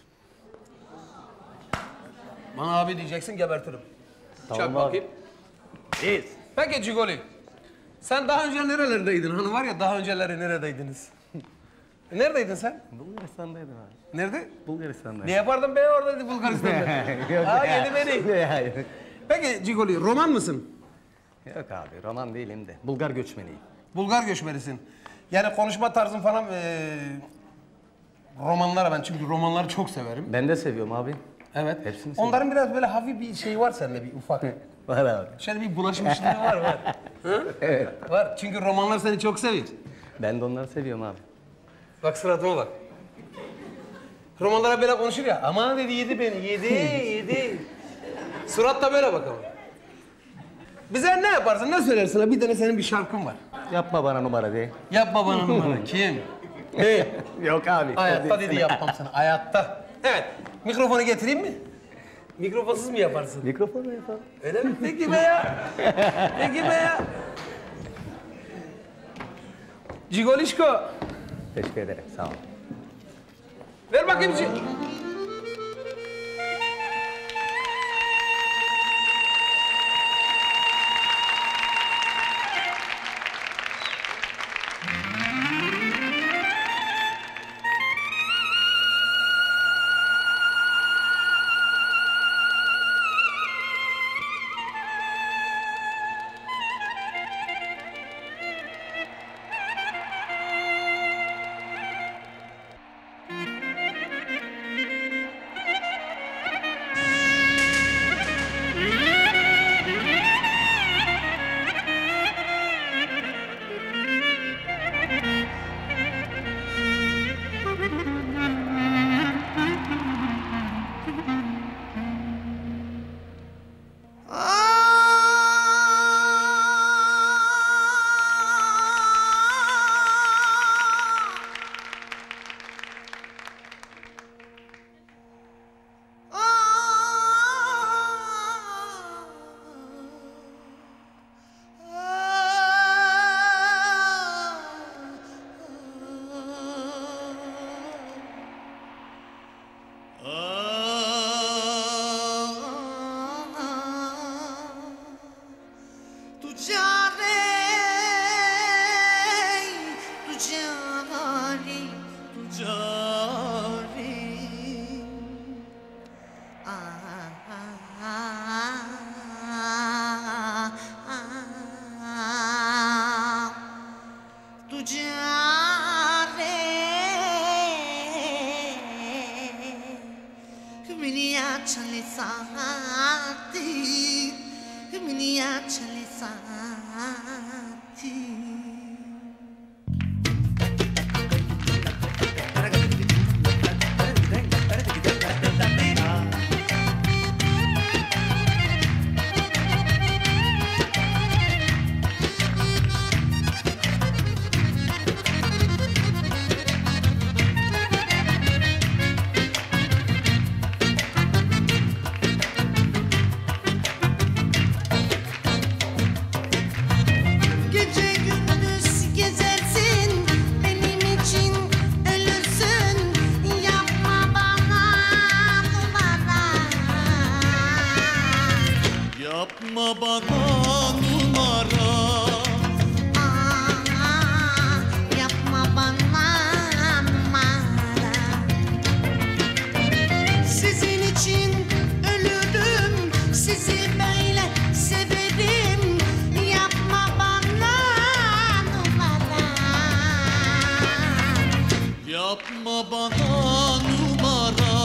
Bana abi diyeceksin, gebertirim. Tamam Çak abi. bakayım. İyi. Peki Cigoli, sen daha önce nerelerdeydin? Hani var ya, daha önceleri neredeydiniz? Neredeydin sen? Bulgaristan'daydım abi. Nerede? Bulgaristan'daydım. Ne yapardın be oradaydı Bulgaristan'da? Ha yedi beni. Peki Cigoli, roman mısın? Yok abi, roman değilim de. Bulgar göçmeniyim. Bulgar göçmenisin. Yani konuşma tarzın falan eee romanlara, ben çünkü romanları çok severim. Ben de seviyorum abi. Evet. Hepsini seviyorum. Onların biraz böyle hafif bir şey var sende, bir ufak. Var abi. Şöyle bir bulaşmışlığı var var. Hı? Evet. Var. Çünkü romanlar seni çok seviyor. Ben de onları seviyorum abi. Bak suratıma bak. Romanlara böyle konuşur ya. Aman dedi, yedi beni. Yedi, yedi. Surat da böyle bak ama. Bize ne yaparsın, ne söylersin? Ha? Bir tane senin bir şarkın var. Yapma bana numara de. Yapma bana numara. Kim? Hey. Yok abi. Hayatta dedi yapmam sana. Hayatta. Evet. Mikrofonu getireyim mi? Mikrofonsuz mu yaparsın? Mikrofonu yapalım. Öyle mi? Peki be ya. Peki be ya. Cigolişko. Teşekkür ederim. Sağ ol. Ver bakayım. Cig- Yapma bana numara. Aa, yapma bana numara. Sizin için ölürüm, sizi böyle severim. Yapma bana numara. Yapma bana numara.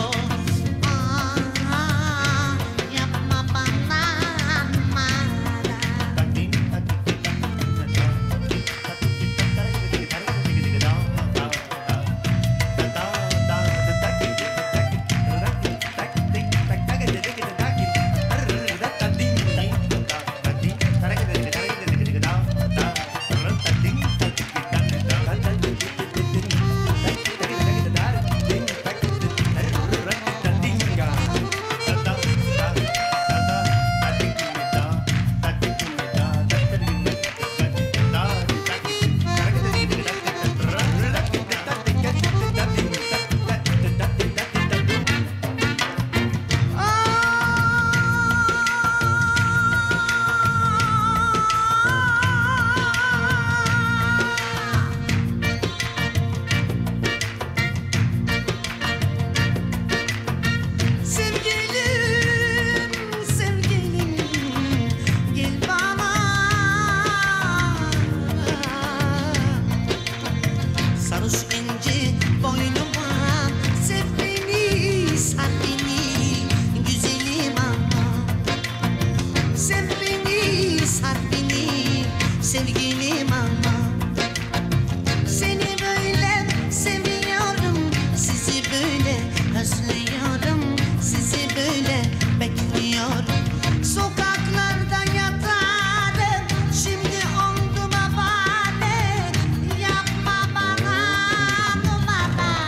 Sevgilim ama seni böyle seviyorum, sizi böyle özlüyorum, sizi böyle bekliyorum. Sokaklarda yatarım, şimdi oldu babane. Yapma bana numara.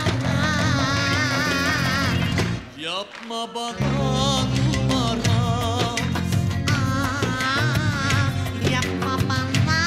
Yapma bana numara. Yapma bana.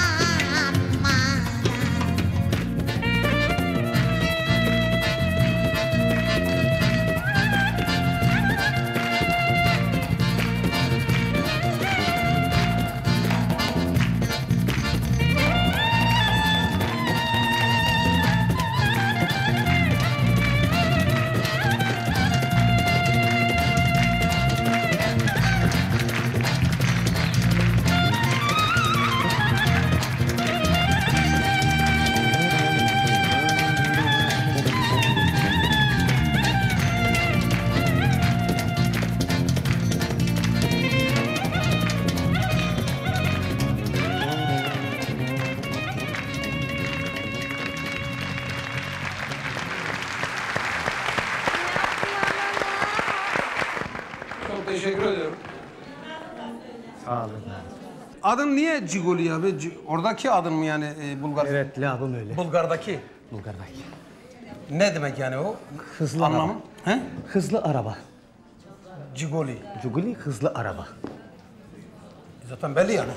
Çok teşekkür ediyorum. Sağ olun. Adın niye Ciguli abi? C- Oradaki adın mı yani e, Bulgar? Evet, labım öyle. Bulgar'daki. Bulgar'daki. Ne demek yani o? Hızlı Anlamı? araba. He? Hızlı araba. Ciguli. Cuguli hızlı araba. Zaten belli yani.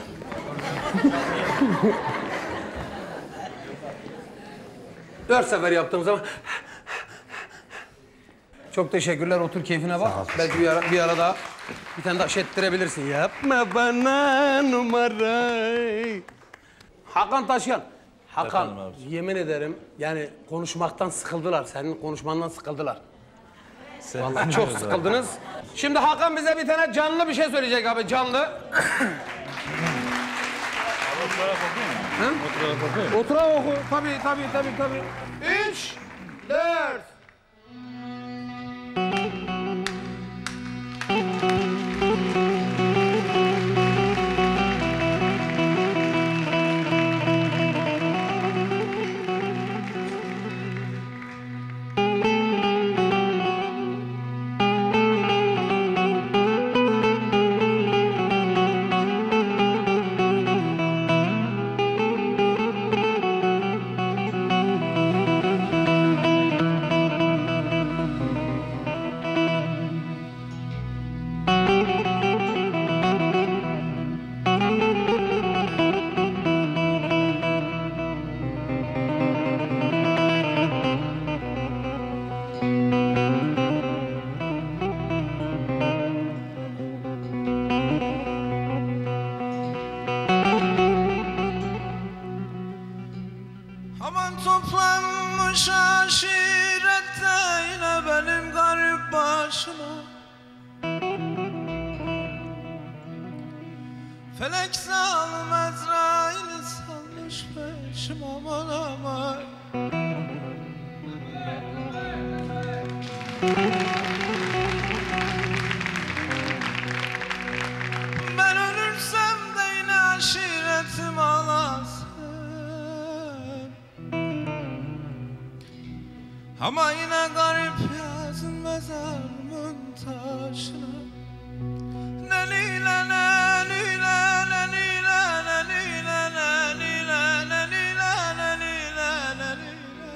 Dört sefer yaptığım zaman... Çok teşekkürler. Otur keyfine bak. Belki bir ara, bir ara daha bir tane daha şettirebilirsin. Yapma bana numara. Hakan Taşyan. Hakan, Efendim abiciğim. yemin ederim yani konuşmaktan sıkıldılar. Senin konuşmandan sıkıldılar. Vallahi çok sıkıldınız. Şimdi Hakan bize bir tane canlı bir şey söyleyecek abi, canlı. Oturarak oku. Oturarak oku. Tabii, tabii, tabii, tabii. Üç, dört. Felek zalim Ezrail'i salmış peşim aman aman. Ben ölürsem de yine aşiretim ağlasın. Ama yine garip yazın mezarımın taşına. Nenile nenile nenile nenile nenile nenile nenile nenile.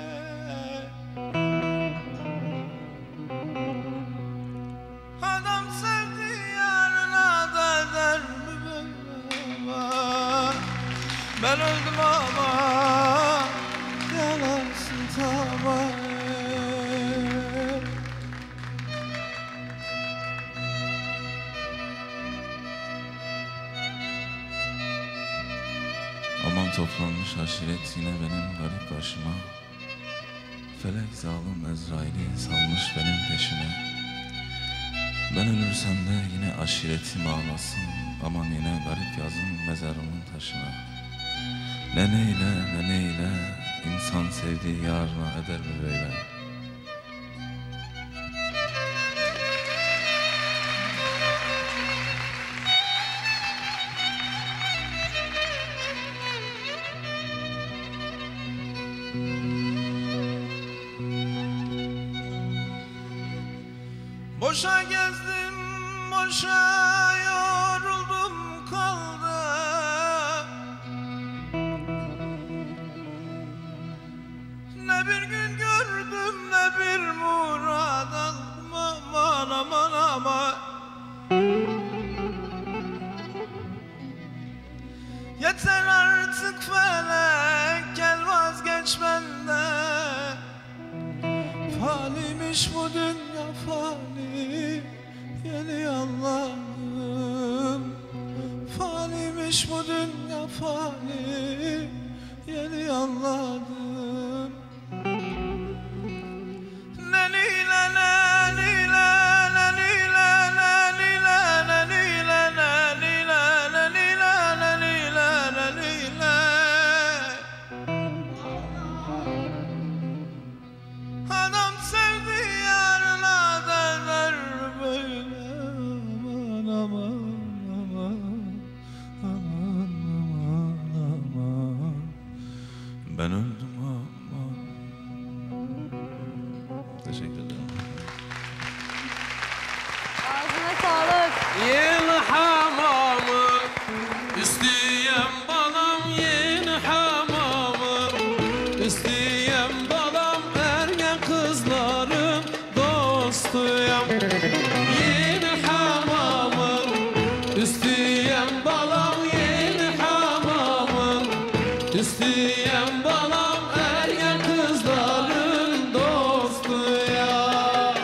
Adam sevdiği yarına da eder mi böyle ama ben öldüm ama yalansın tamam. Aman toplanmış aşiret yine benim garip başıma. Felek zalim Ezrail'i salmış benim peşime. Ben ölürsem de yine aşiretim ağlasın. Aman yine garip yazın mezarımın taşına. Ne neyle ne neyle insan sevdiği yarına eder mi böyle? Boşa gezdim, boşa yoruldum kaldım. Ne bir gün gördüm, ne bir murad aldım. Aman aman aman. Yeter artık felek, gel vazgeç benden. Fanimiş bu dünya fani, yeni Allah'ım. Fanimiş bu dünya fani, yeni Allah'ım. Nenile nenile nenile nenile nenile nenile nenile nenile nenile. Adam sevdi yarına derler böyle aman aman aman aman aman aman. Ben öldüm ama. Teşekkür ederim. Ağzına sağlık. Yeni hamamı isteyen balam, yeni hamamı isteyen balam, ergen kızların dostuyam. Yeni hamamı isteyen balam, yeni hamamı isteyen balam, ergen kızların dostuyam.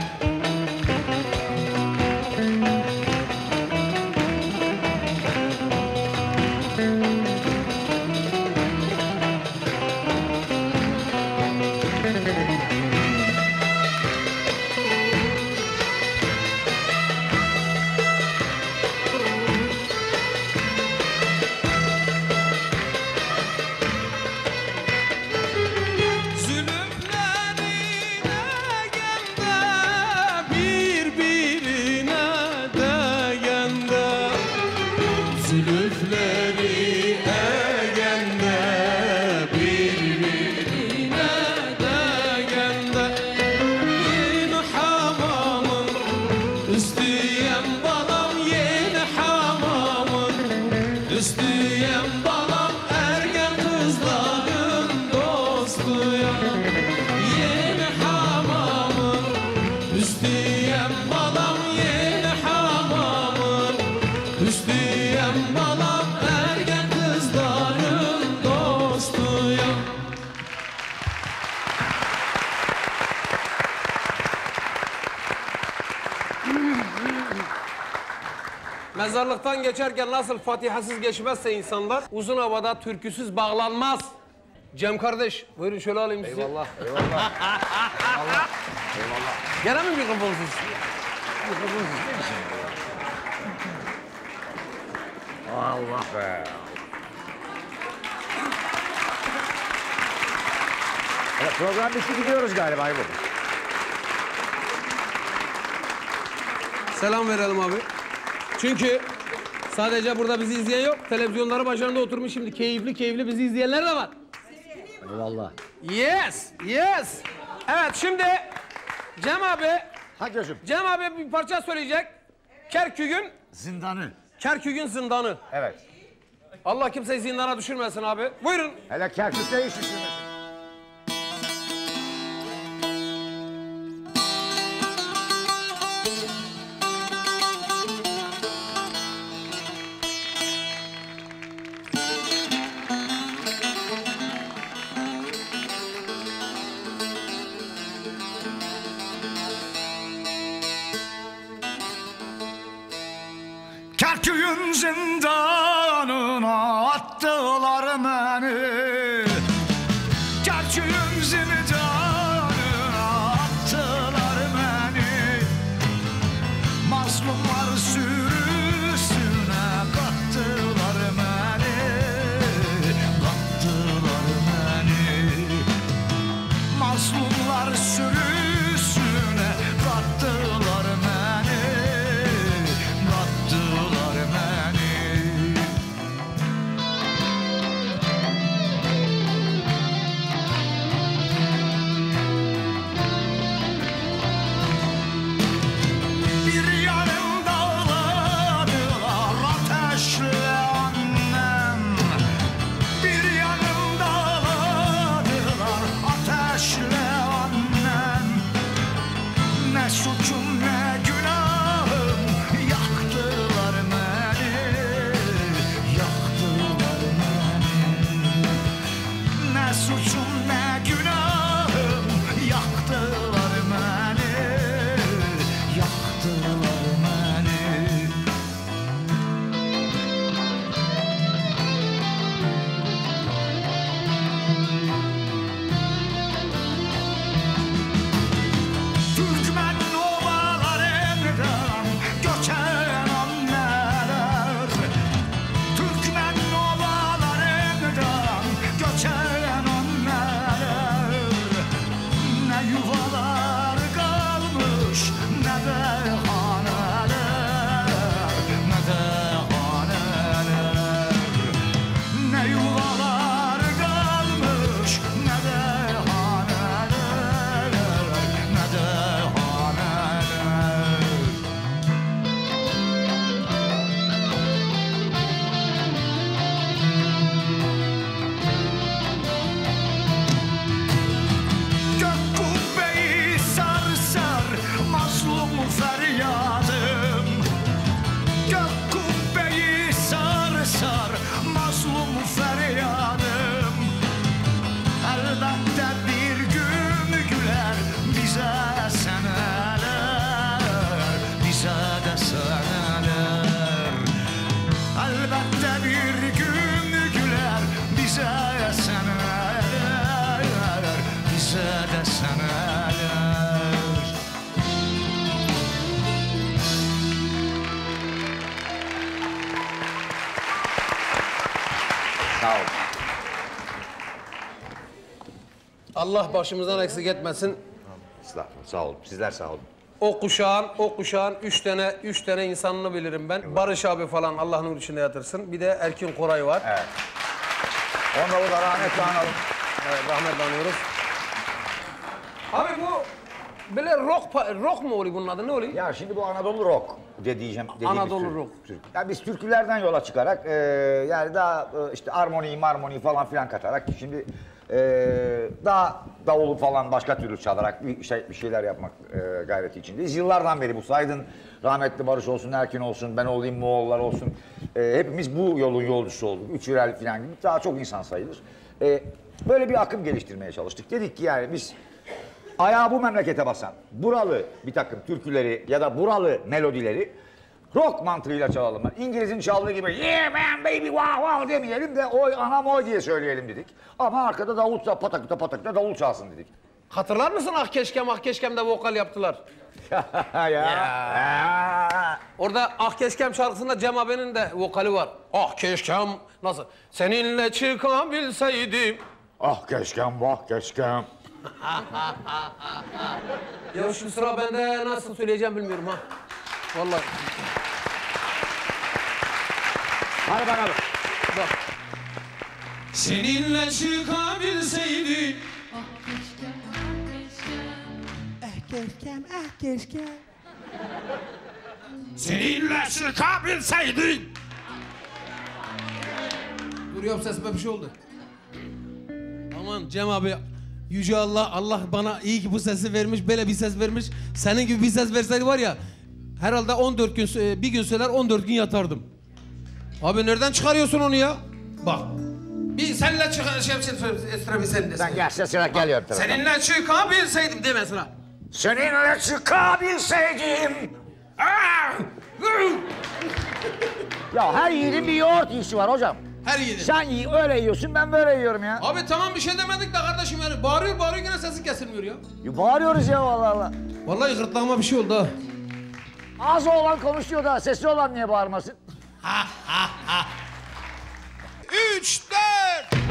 Mezarlıktan geçerken nasıl fatihasız geçmezse insanlar, uzun havada türküsüz bağlanmaz. Cem kardeş, buyurun şöyle alayım sizi. Eyvallah, eyvallah. eyvallah. Eyvallah. Gene mi mikrofonsuz? Mikrofonsuz değil misin? Allah be. Evet, program bitti, gidiyoruz galiba. Bu. Selam verelim abi. Çünkü sadece burada bizi izleyen yok. Televizyonları başlarında oturmuş şimdi keyifli keyifli bizi izleyenler de var. Eyvallah. Yes, yes. Evet şimdi Cem abi. Hadi gözüm. Cem abi bir parça söyleyecek. Kerkük'ün Zindanı. Kerkük'ün zindanı. Evet. Allah kimseyi zindana düşürmesin abi. Buyurun. Hele Kerkük'te iş düşürmesin. Kerkük'ün zindanına attılar beni. Kerkük'ün zindanına attılar beni. Mazlumlar sürüsüne kattılar beni. Kattılar beni. Mazlumlar sürüsüne kattılar beni. Allah başımızdan eksik etmesin. Estağfurullah, sağ olun. Sizler sağ olun. O kuşağın, o kuşağın üç tane, üç tane insanını bilirim ben. Barış abi falan Allah nur içinde yatırsın. Bir de Erkin Koray var. Evet. Onları da rahmetle analım. Evet, rahmetle anıyoruz. Abi bu böyle rock, rock mu oluyor bunun adı, ne oluyor? Ya şimdi bu Anadolu rock de diyeceğim. Anadolu tür, rock. Tür. Ya biz türkülerden yola çıkarak e, yani daha e, işte armoni, marmoni falan filan katarak şimdi e, daha davulu falan başka türlü çalarak bir, şey, bir şeyler yapmak e, gayreti içindeyiz. Yıllardan beri bu saydın rahmetli Barış olsun, Erkin olsun, ben olayım, Moğollar olsun. E, hepimiz bu yolun yolcusu olduk. Üçürel falan gibi daha çok insan sayılır. E, böyle bir akım geliştirmeye çalıştık. Dedik ki yani biz ayağı bu memlekete basan buralı bir takım türküleri ya da buralı melodileri rock mantığıyla çalalım. İngiliz'in çaldığı gibi yeah man baby wow wow demeyelim de oy anam oy diye söyleyelim dedik. Ama arkada davulsa patakta patakta davul çalsın dedik. Hatırlar mısın Ah Keşkem Ah Keşkem'de vokal yaptılar? ya. Ya. Orada Ah Keşkem şarkısında Cem abinin de vokali var. Ah keşkem nasıl? Seninle çıkabilseydim. Ah keşkem, vah keşkem. Ya şu sıra bende nasıl söyleyeceğim bilmiyorum ha. Vallahi. Hadi bakalım. Bak. Seninle çıkabilseydim. Eh keşkem, eh keşkem. Seninle çıkabilseydim. Duruyorum sesime bir şey oldu. Aman Cem abi, Yüce Allah, Allah bana iyi ki bu sesi vermiş, böyle bir ses vermiş. Senin gibi bir ses verseydi var ya, herhalde on dört gün, bir gün söyler on dört gün yatardım. Abi nereden çıkarıyorsun onu ya? Bak, bir seninle çıkar, şey yapsın, Sen gel, sesine geliyorum. Seninle çıkabilseydim de mesela. Seninle çıkabilseydim. Ya her yiğidin bir yoğurt yiyişi var hocam. Her yiğidin. Sen yi öyle yiyorsun, ben böyle yiyorum ya. Abi tamam bir şey demedik de kardeşim yani. Bağırıyor bağırıyor yine sesin kesilmiyor ya. ya bağırıyoruz ya vallahi Allah. Vallahi gırtlağıma bir şey oldu ha. Ağzı olan konuşuyor da sesi olan niye bağırmasın? Üç, dört.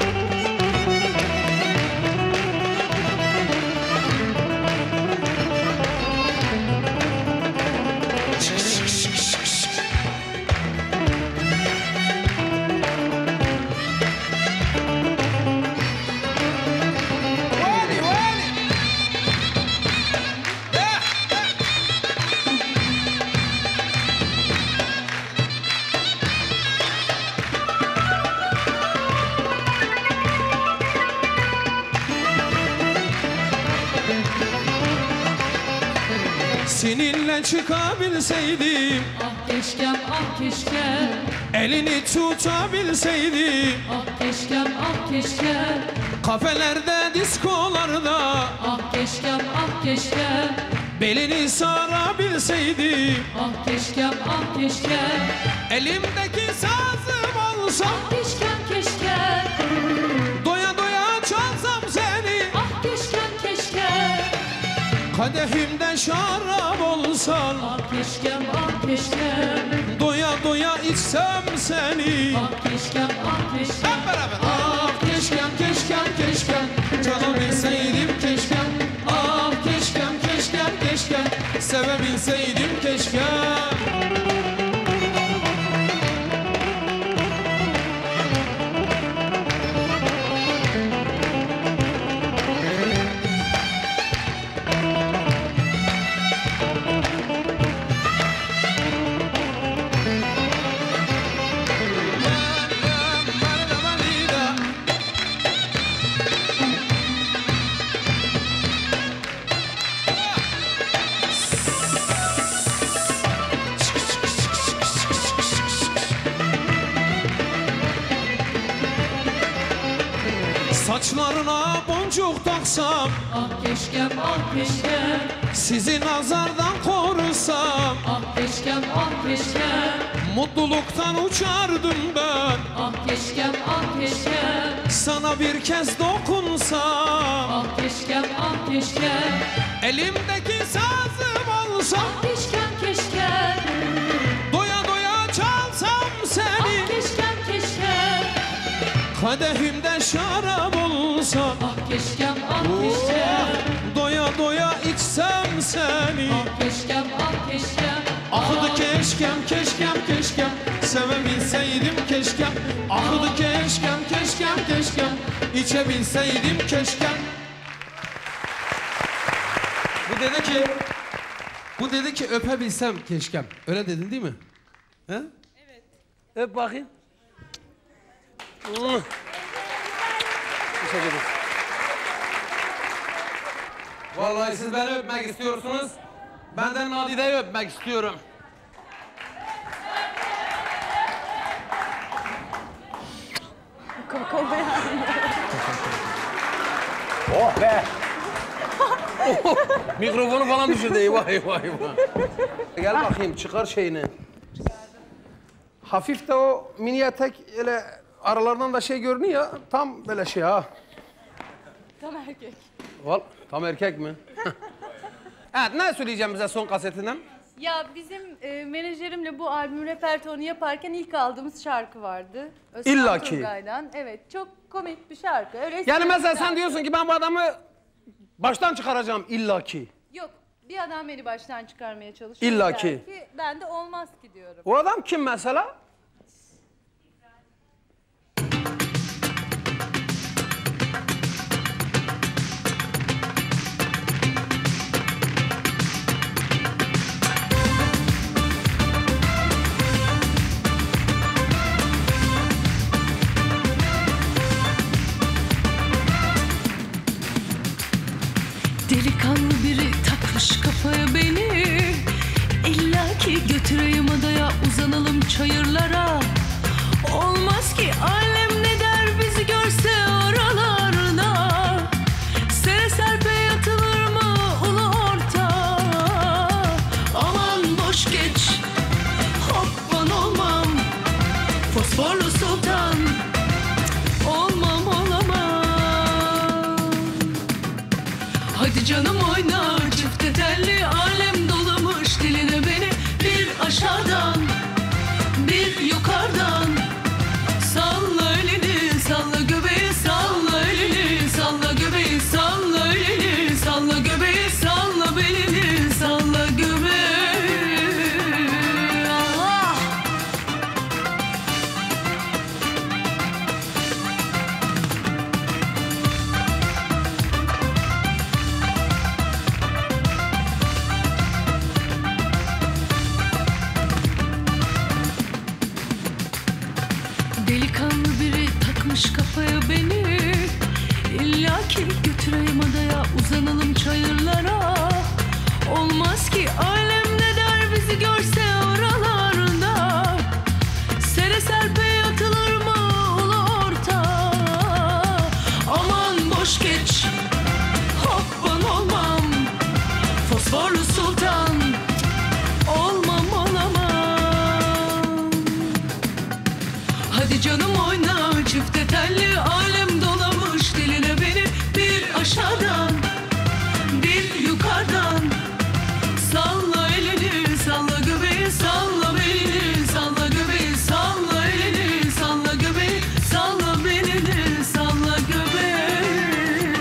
Seninle çıkabilseydim. Ah keşkem, ah keşkem. Elini tutabilseydim. Ah keşkem, ah keşkem. Kafelerde, diskolarda. Ah keşkem, ah keşkem. Belini sarabilseydim. Ah keşkem, ah keşkem. Elimdeki sazım olsa. Ah keşkem, keşkem. Doya doya çalsam seni. Ah keşkem, keşkem. Kadehimden şarap olsan. Ah keşkem, ah keşkem. Doya doya içsem seni. Ah keşkem, ah keşkem. Hep beraber. Ah keşkem, keşkem, keşkem. Çalabilseydim keşkem. Ah keşkem, keşkem, keşkem. Sevebilseydim keşkem. Saçlarına boncuk taksam. Ah keşkem, ah keşkem. Sizi nazardan korusam. Ah keşkem, ah keşkem. Mutluluktan uçardım ben. Ah keşkem, ah keşkem. Sana bir kez dokunsam. Ah keşkem, ah keşkem. Elimdeki sazım olsa. Ah keşkem, keşkem. Doya doya çalsam seni. Ah keşkem, keşkem. Kadehimden şarap olsa. Ah keşkem, ah keşkem. Doya doya içsem seni. Ah keşkem, ah keşkem. Ahıdı keşkem, keşkem, keşkem. Sevebilseydim keşkem. Ahıdı keşkem, keşkem, keşkem. İçebilseydim keşkem. Bu dedi ki, bu dedi ki öpebilsem keşkem. Öyle dedin değil mi? He? Evet. Öp bakayım. Teşekkür ederim. Vallahi siz beni öpmek istiyorsunuz. Ben de Nadide'yi öpmek istiyorum. Kokolu yani. Oh be! Mikrofonu falan düşürdü. Eyvah eyvah eyvah. Gel bakayım çıkar şeyini. Hafif de o mini etek öyle aralardan da şey görünüyor. Tam böyle şey ha. Tam erkek. Val, tam erkek mi? Evet, ne söyleyeceğim bize son kasetinden? Ya bizim e, menajerimle bu albüm repertuarını yaparken ilk aldığımız şarkı vardı. Özkan İlla ki. Turgay'dan. Evet, çok komik bir şarkı. Öyle Yani eski bir mesela şarkı. sen diyorsun ki ben bu adamı baştan çıkaracağım illaki. Yok, bir adam beni baştan çıkarmaya çalışıyor. İlla der ki. Ben de olmaz ki diyorum. O adam kim mesela? Delikanlı biri takmış kafaya beni, İlla ki götüreyim adaya, uzanalım çayırlara. Olmaz ki alem ne der bizi görse oralarına. Sere serpe yatılır mı ulu orta? Aman boş geç, hoppan olmam, fosforlu sultan. Olmam olamam. Hadi canım oyna çifte telli, alem dolamış diline beni. Bir aşağıdan, bir yukarıdan. Salla elini, salla göbeği, salla elini, salla göbeği, salla elini, salla göbeği, salla belini, salla göbeği. Allah! Delikanlı biri takmış kafaya beni, İlla ki götüreyim adaya, uzanalım çayırlara. Olmaz ki alem ne der bizi görse oralarında. Sere serpe yatılır mı ulu orta? Aman boş geç, hoppan olmam, fosforlu sultan. Olmam olamam. Hadi canım oyna çifte telli, alem dolamış diline beni. Bir aşağıdan, bir yukarıdan. Salla elini, salla göbeği, salla belini, salla göbeği, salla elini, salla göbeği, salla belini, salla göbeği.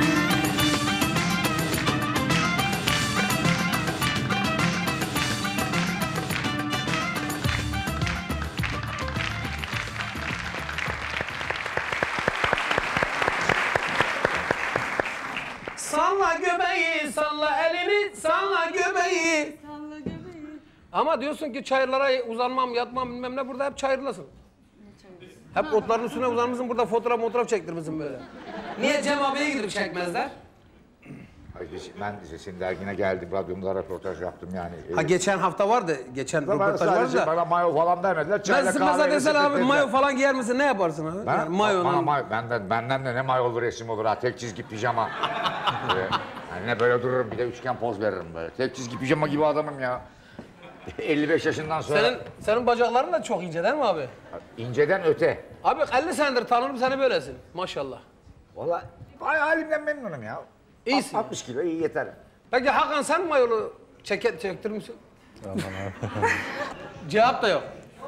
Salla göbeği, salla elini, salla göbeği. Salla göbeği. Ama diyorsun ki çayırlara uzanmam, yatmam bilmem ne, burada hep çayırlasın. Hep otların üstüne uzanmışsın, burada fotoğraf fotoğraf çektirmişsin böyle. Niye Cem abiye gidip çekmezler? Ay, ben de senin dergine geldim, radyomda röportaj yaptım yani. Ha geçen hafta vardı, geçen Ben röportaj vardı sadece da. bana mayo falan demediler. Çayla Ben mesela kahveyle desene abi sepetledim. mayo falan giyer misin, ne yaparsın abi? Ben, Yani mayonun- bana mayo, benden, benden de ne mayolu resim olur ha, tek çizgi pijama. Böyle, yani ne böyle dururum, bir de üçgen poz veririm böyle. Tek çizgi pijama gibi adamım ya. elli beş yaşından sonra. Senin, senin bacakların da çok ince değil mi abi? İnceden öte. Abi elli senedir tanırım seni böylesin, maşallah. Vallahi ay halimden memnunum ya. İyisin. altmış kilo iyi yeter. Peki Hakan sen mayolu çeke, çektirmişsin? Aman abi. Cevap da yok.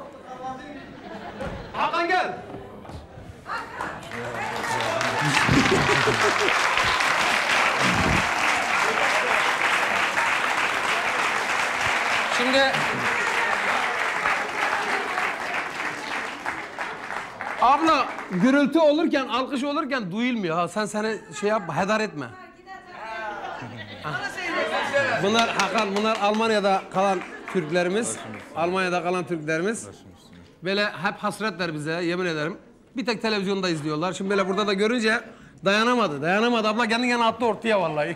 Hakan gel. Şimdi abla gürültü olurken, alkış olurken duyulmuyor ha. Sen seni şey yap, hedar etme. Bunlar Hakan, bunlar Almanya'da kalan Türklerimiz. Almanya'da kalan Türklerimiz. Böyle hep hasretler bize, yemin ederim. Bir tek televizyonda izliyorlar. Şimdi böyle burada da görünce dayanamadı. Dayanamadı abla, kendi kendine attı ortaya vallahi.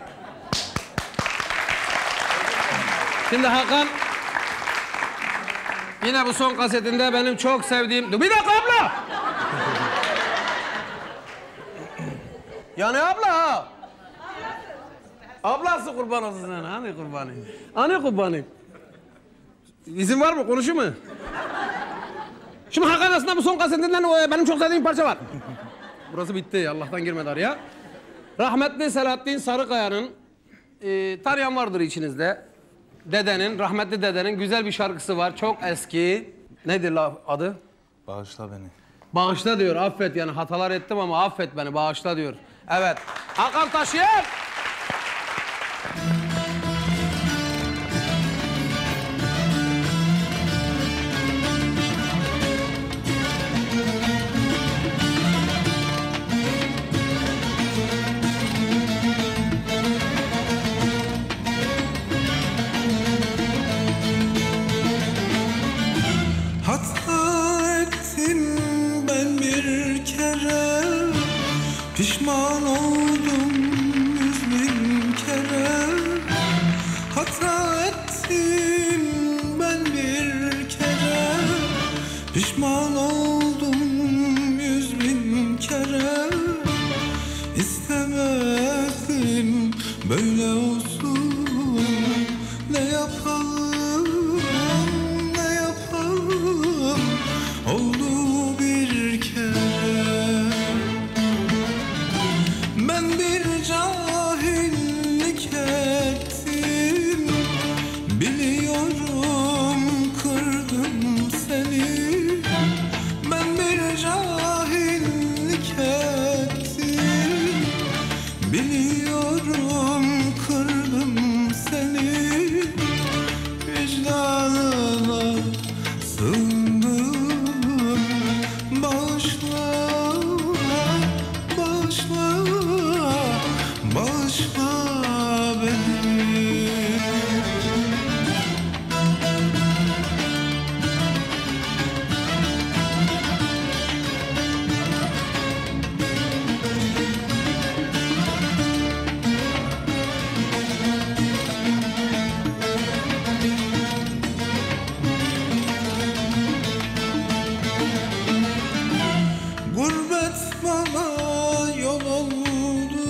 Şimdi Hakan yine bu son kasetinde benim çok sevdiğim... Dur bir dakika abla! Yani abla ha! Ablası kurban olsun sana. Hani kurbanıyım? Hani kurbanıyım? İzin var mı? Konuşayım mı? Şimdi Hakan aslında bu son kasetinden o, benim çok sevdiğim bir parça var. Burası bitti. Allah'tan girmedi araya. Rahmetli Selahattin Sarıkaya'nın e, tanıyan vardır içinizde. Dedenin, rahmetli dedenin güzel bir şarkısı var. Çok eski. Nedir la adı? Bağışla beni. Bağışla diyor, affet yani hatalar ettim ama affet beni, bağışla diyor. Evet, Hakan Taşyer. Pişman oldum yüz bin kere. Hata ettim ben bir kere. Pişman oldum yüz bin kere. İstemezdim böyle olsun. Ne yapalım, ne yapalım, oldu bir kere. Ben bir cahillik ettim, biliyorum kırdım seni. Ben bir cahillik ettim, biliyorum kırdım seni. Vicdanına sığındım, bağışla, bağışla. Bağışla beni. Gurbet bana yol oldu,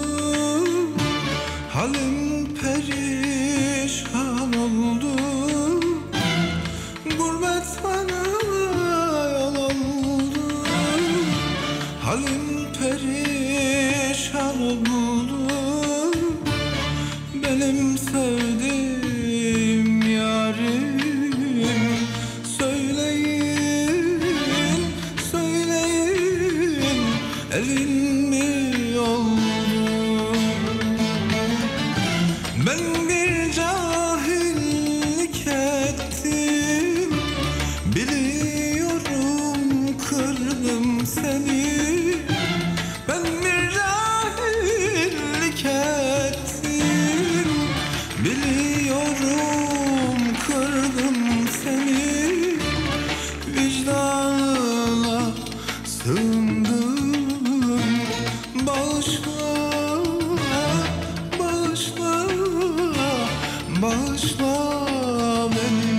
halim perişan oldu. Gurbet bana yol oldu, halim perişan oldu. Benim sevdiğim yarim, söyleyin, söyleyin, elin mi oldu? Ben bir cahillik ettim, biliyorum kırdım seni. Ben bir cahillik ettim, biliyorum kırdım seni. Vicdanına sığındım, bağışla, bağışla, bağışla beni.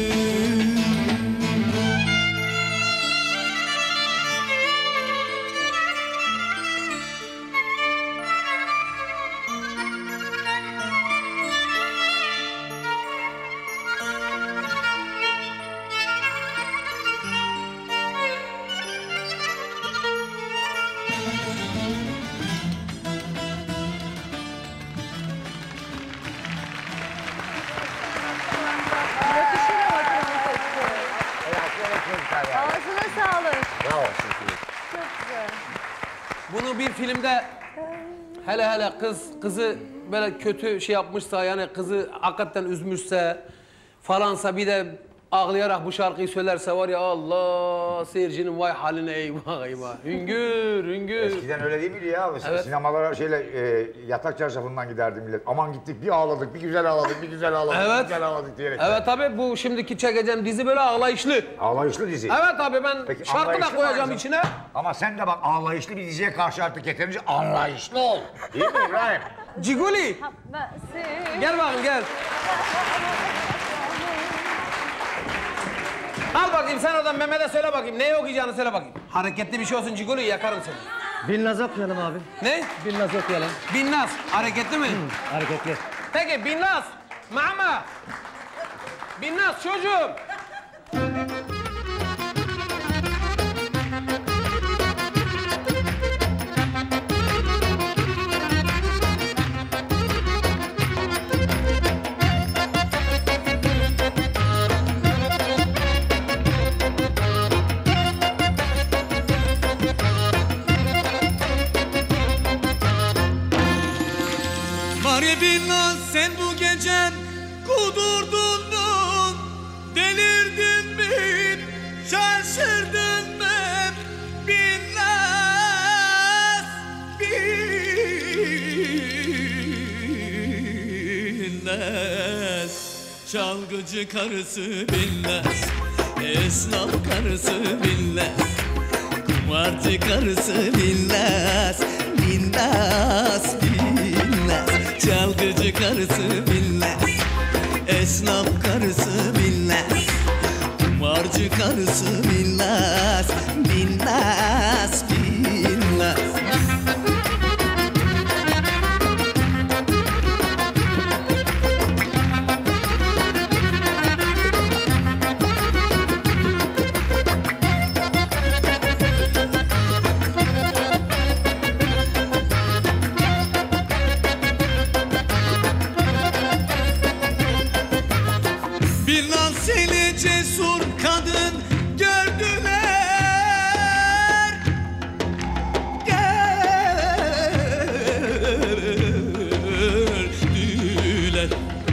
Ağzına sağlık. Bravo. Çok güzel. Bunu bir filmde hele hele kız kızı böyle kötü şey yapmışsa yani kızı hakikaten üzmüşse falansa bir de ağlayarak bu şarkıyı söylerse var ya Allah seyircinin vay haline eyvah eyvah. Hüngür hüngür. Eskiden öyle değil miydi ya? Mesela Evet. sinemalara şeyle e, yatak çarşafından giderdi millet. Aman gittik bir ağladık, bir güzel ağladık, bir güzel ağladık, Evet. bir güzel ağladık diyerek. Evet abi bu şimdiki çekeceğim dizi böyle ağlayışlı. Ağlayışlı dizi. Evet abi ben Peki, şarkı anlayışlı da mı koyacağım aynı içine. Ama sen de bak ağlayışlı bir diziye karşı artık yeterince anlayışlı ol. Değil mi İbrahim? Ciguli. Gel bakayım gel. Al bakayım sen oradan Mehmet'e söyle bakayım. Neyi okuyacağını söyle bakayım. Hareketli bir şey olsun Ciguli yakarım seni. Binnaz okuyalım abi. Ne? Binnaz okuyalım. Binnaz. Hareketli mi? Hareketli. Peki Binnaz. Mama. Binnaz çocuğum. şaşırdın mı bilmez bilmez Çalgıcı karısı bilmez Esnaf karısı bilmez Kumarcı karısı bilmez Bilmez, bilmez Çalgıcı karısı bilmez Esnaf karısı bilmez Kumarcı karısı bilmez Bilmez, bilmez Bir Nanseli cesur kadın gördüler Gördüler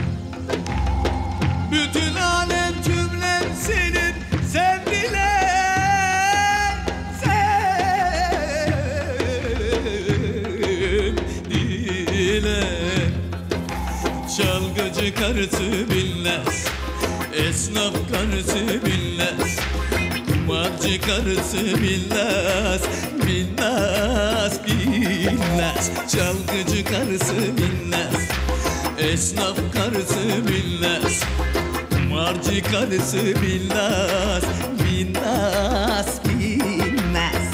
Bütün alem cümlem senin sevdiler Sevdiler Çalgıcı karısı bilmez Esnaf karısı bilmez Kumarcı karısı bilmez Bilmez, bilmez Çalgıcı karısı bilmez Esnaf karısı bilmez Kumarcı karısı bilmez Bilmez, bilmez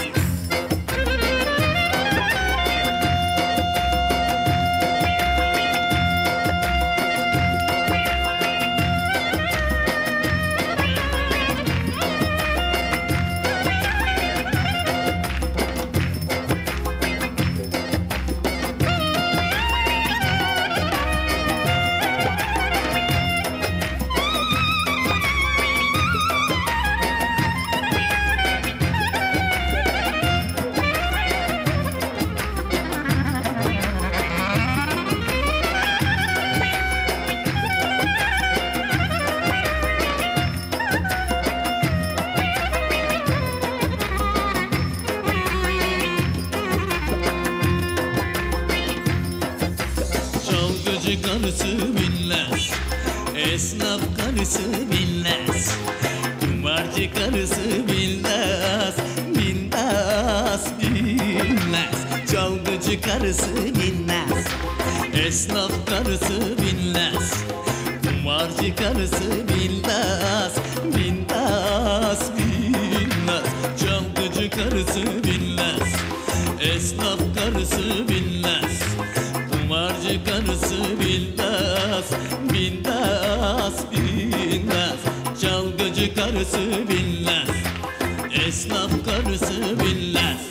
Çalgıcı karısı bilmez Esnaf karısı bilmez Kumarcı karısı bilmez Bilmez, bilmez Çalgıcı karısı bilmez Esnaf karısı bilmez Kumarcı karısı bilmez Bilmez, bilmez Çalgıcı karısı bilmez Esnaf karısı bilmez Kumarcı karısı bilmez, bilmez, bilmez Çalgıcı karısı bilmez, esnaf karısı bilmez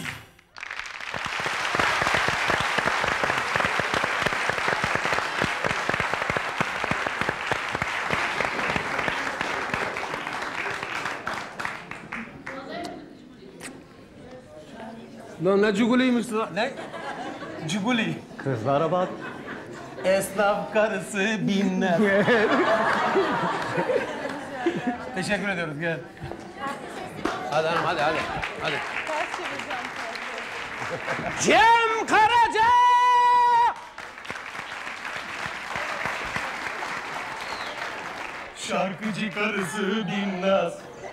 Lan ne cuguliymiş lan? Ne? Cuguli. Kızlara bak. Esnaf karısı bilmez. Teşekkür ediyoruz, gel. Hadi hanım, hadi, hadi. Hadi. Cem Karaca! Şarkıcı karısı bilmez.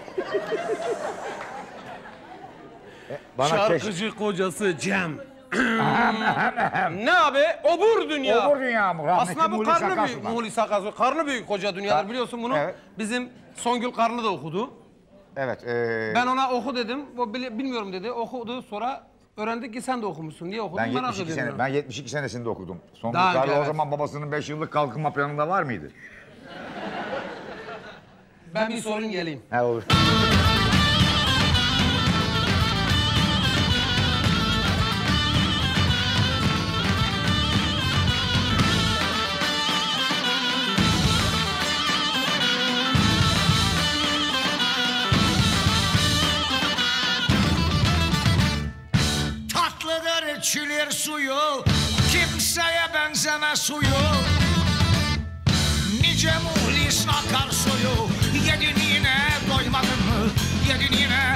Bana Şarkıcı kocası Cem. Ne abi? Obur dünya. Obur dünya mı? Rahmetli Aslında bu Muhlis karnı Akarsu büyük. lan. Muhlis Akarsu. Karnı büyük koca dünyadır, Kar- biliyorsun bunu. Evet. Bizim Songül Karnı da okudu. Evet. Ee... Ben ona oku dedim. O bili- bilmiyorum dedi. Okudu, sonra öğrendik ki sen de okumuşsun. Niye okudun Ben merak yetmiş iki ediyorum. sene, ben yetmiş iki senesinde okudum. Son Daha önce, Karlı o evet. zaman babasının beş yıllık kalkınma planında var mıydı? Ben bir sorun geleyim. He olur. Tatlıdır içilir suyu, kimseye benzeme suyu. Nice muhlis akar suyu, yedin yine doymadın mı? Yedin yine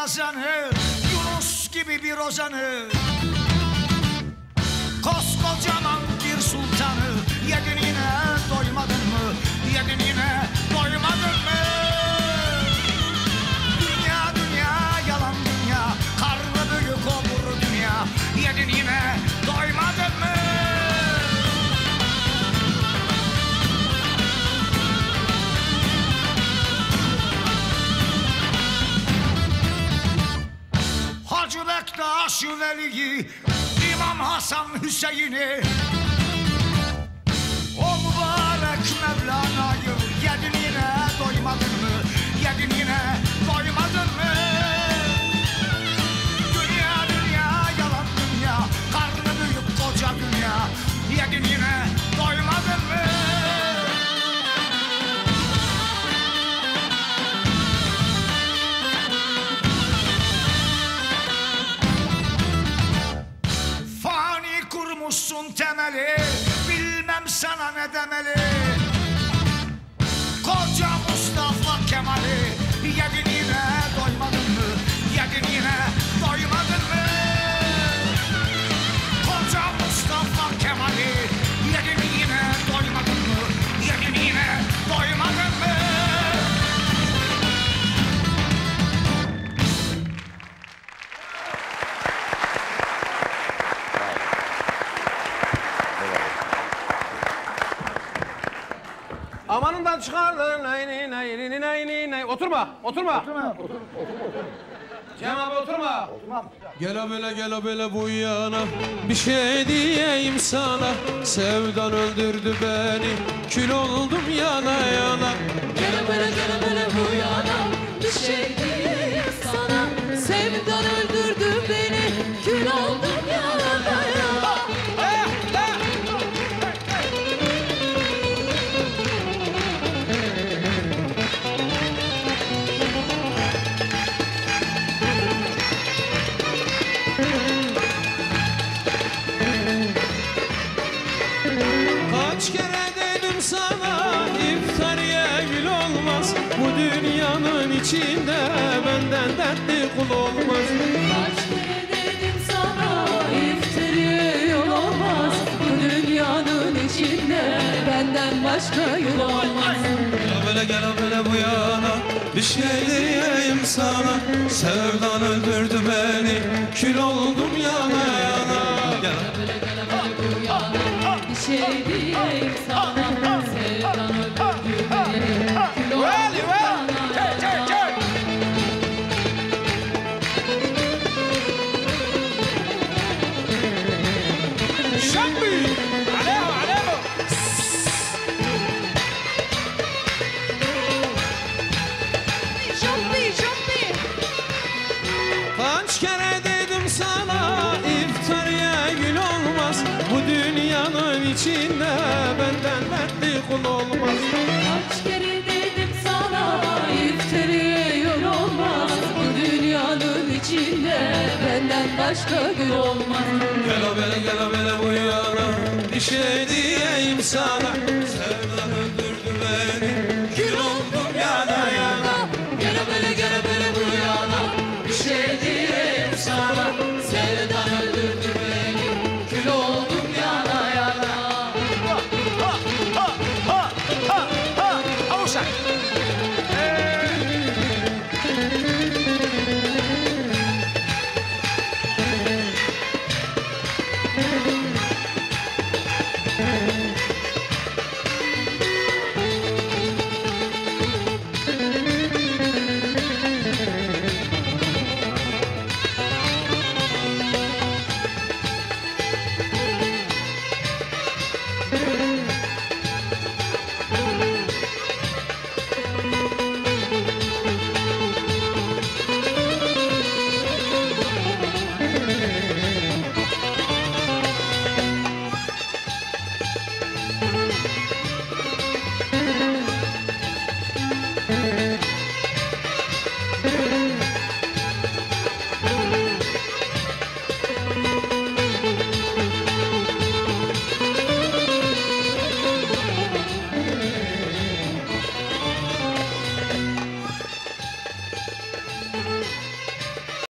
azanı, Yunus gibi bir ozanı, koskocaman bir sultanı yedin yine doymadın mı? Yedin yine doymadın mı? Dünya dünya yalan dünya, karnı büyük olur dünya, yedin yine doymadın mı? Hacı Bektaş Veli'yi, İmam Hasan Hüseyin'i, o mübarek Mevlana'yı yedin yine doymadın mı? Yedin yine doymadın mı? Dünya dünya yalan dünya, karnı büyük koca dünya, yedin yine doymadın mı? Fani kurmuşsun temeli, bilmem sana ne demeli. Koca Mustafa Kemal'i yedin yine doymadın mı? Yedin yine doymadın mı? Koca Mustafa Kemal'i yedin yine doymadın mı? Yedin yine doymadın mı? Amanından çıkardın. Nay nay nay nay nay nay. Oturma, oturma. Oturma. Cem abi oturma. Gel böyle gel böyle bu yana, bir şey diyeyim sana. Sevdan öldürdü beni, kül oldum yana yana. Gel böyle gel böyle bu yana, bir şey diyeyim sana. Sevdan öldürdü beni, kül oldum yana yana. Kaç kere dedim sana, iftariye gül olmaz. Bu dünyanın içinde benden dertli kul olmaz. Kaç kere dedim sana, iftariye yol olmaz. Bu dünyanın içinde benden başka yol olmaz. Gel böyle gel böyle bu yana, bir şey diyeyim sana. Sevdan öldürdü beni, kül oldum yana yana. Gel böyle gel böyle bu yana, bir şey diyeyim sana. Sevdan öldürdü beni, kül oldum yana yana. Şambi! Alevo, alevo! Şambi, şambi! Kaç kere dedim sana, iftariye gül olmaz. Bu dünyanın içinde benden dertli kul olmaz. Kaç kere dedim sana, iftariye yol olmaz. Bu dünyanın içinde benden başka gül olmaz. Gel böyle gel böyle bu yana, bir şey diyeyim sana.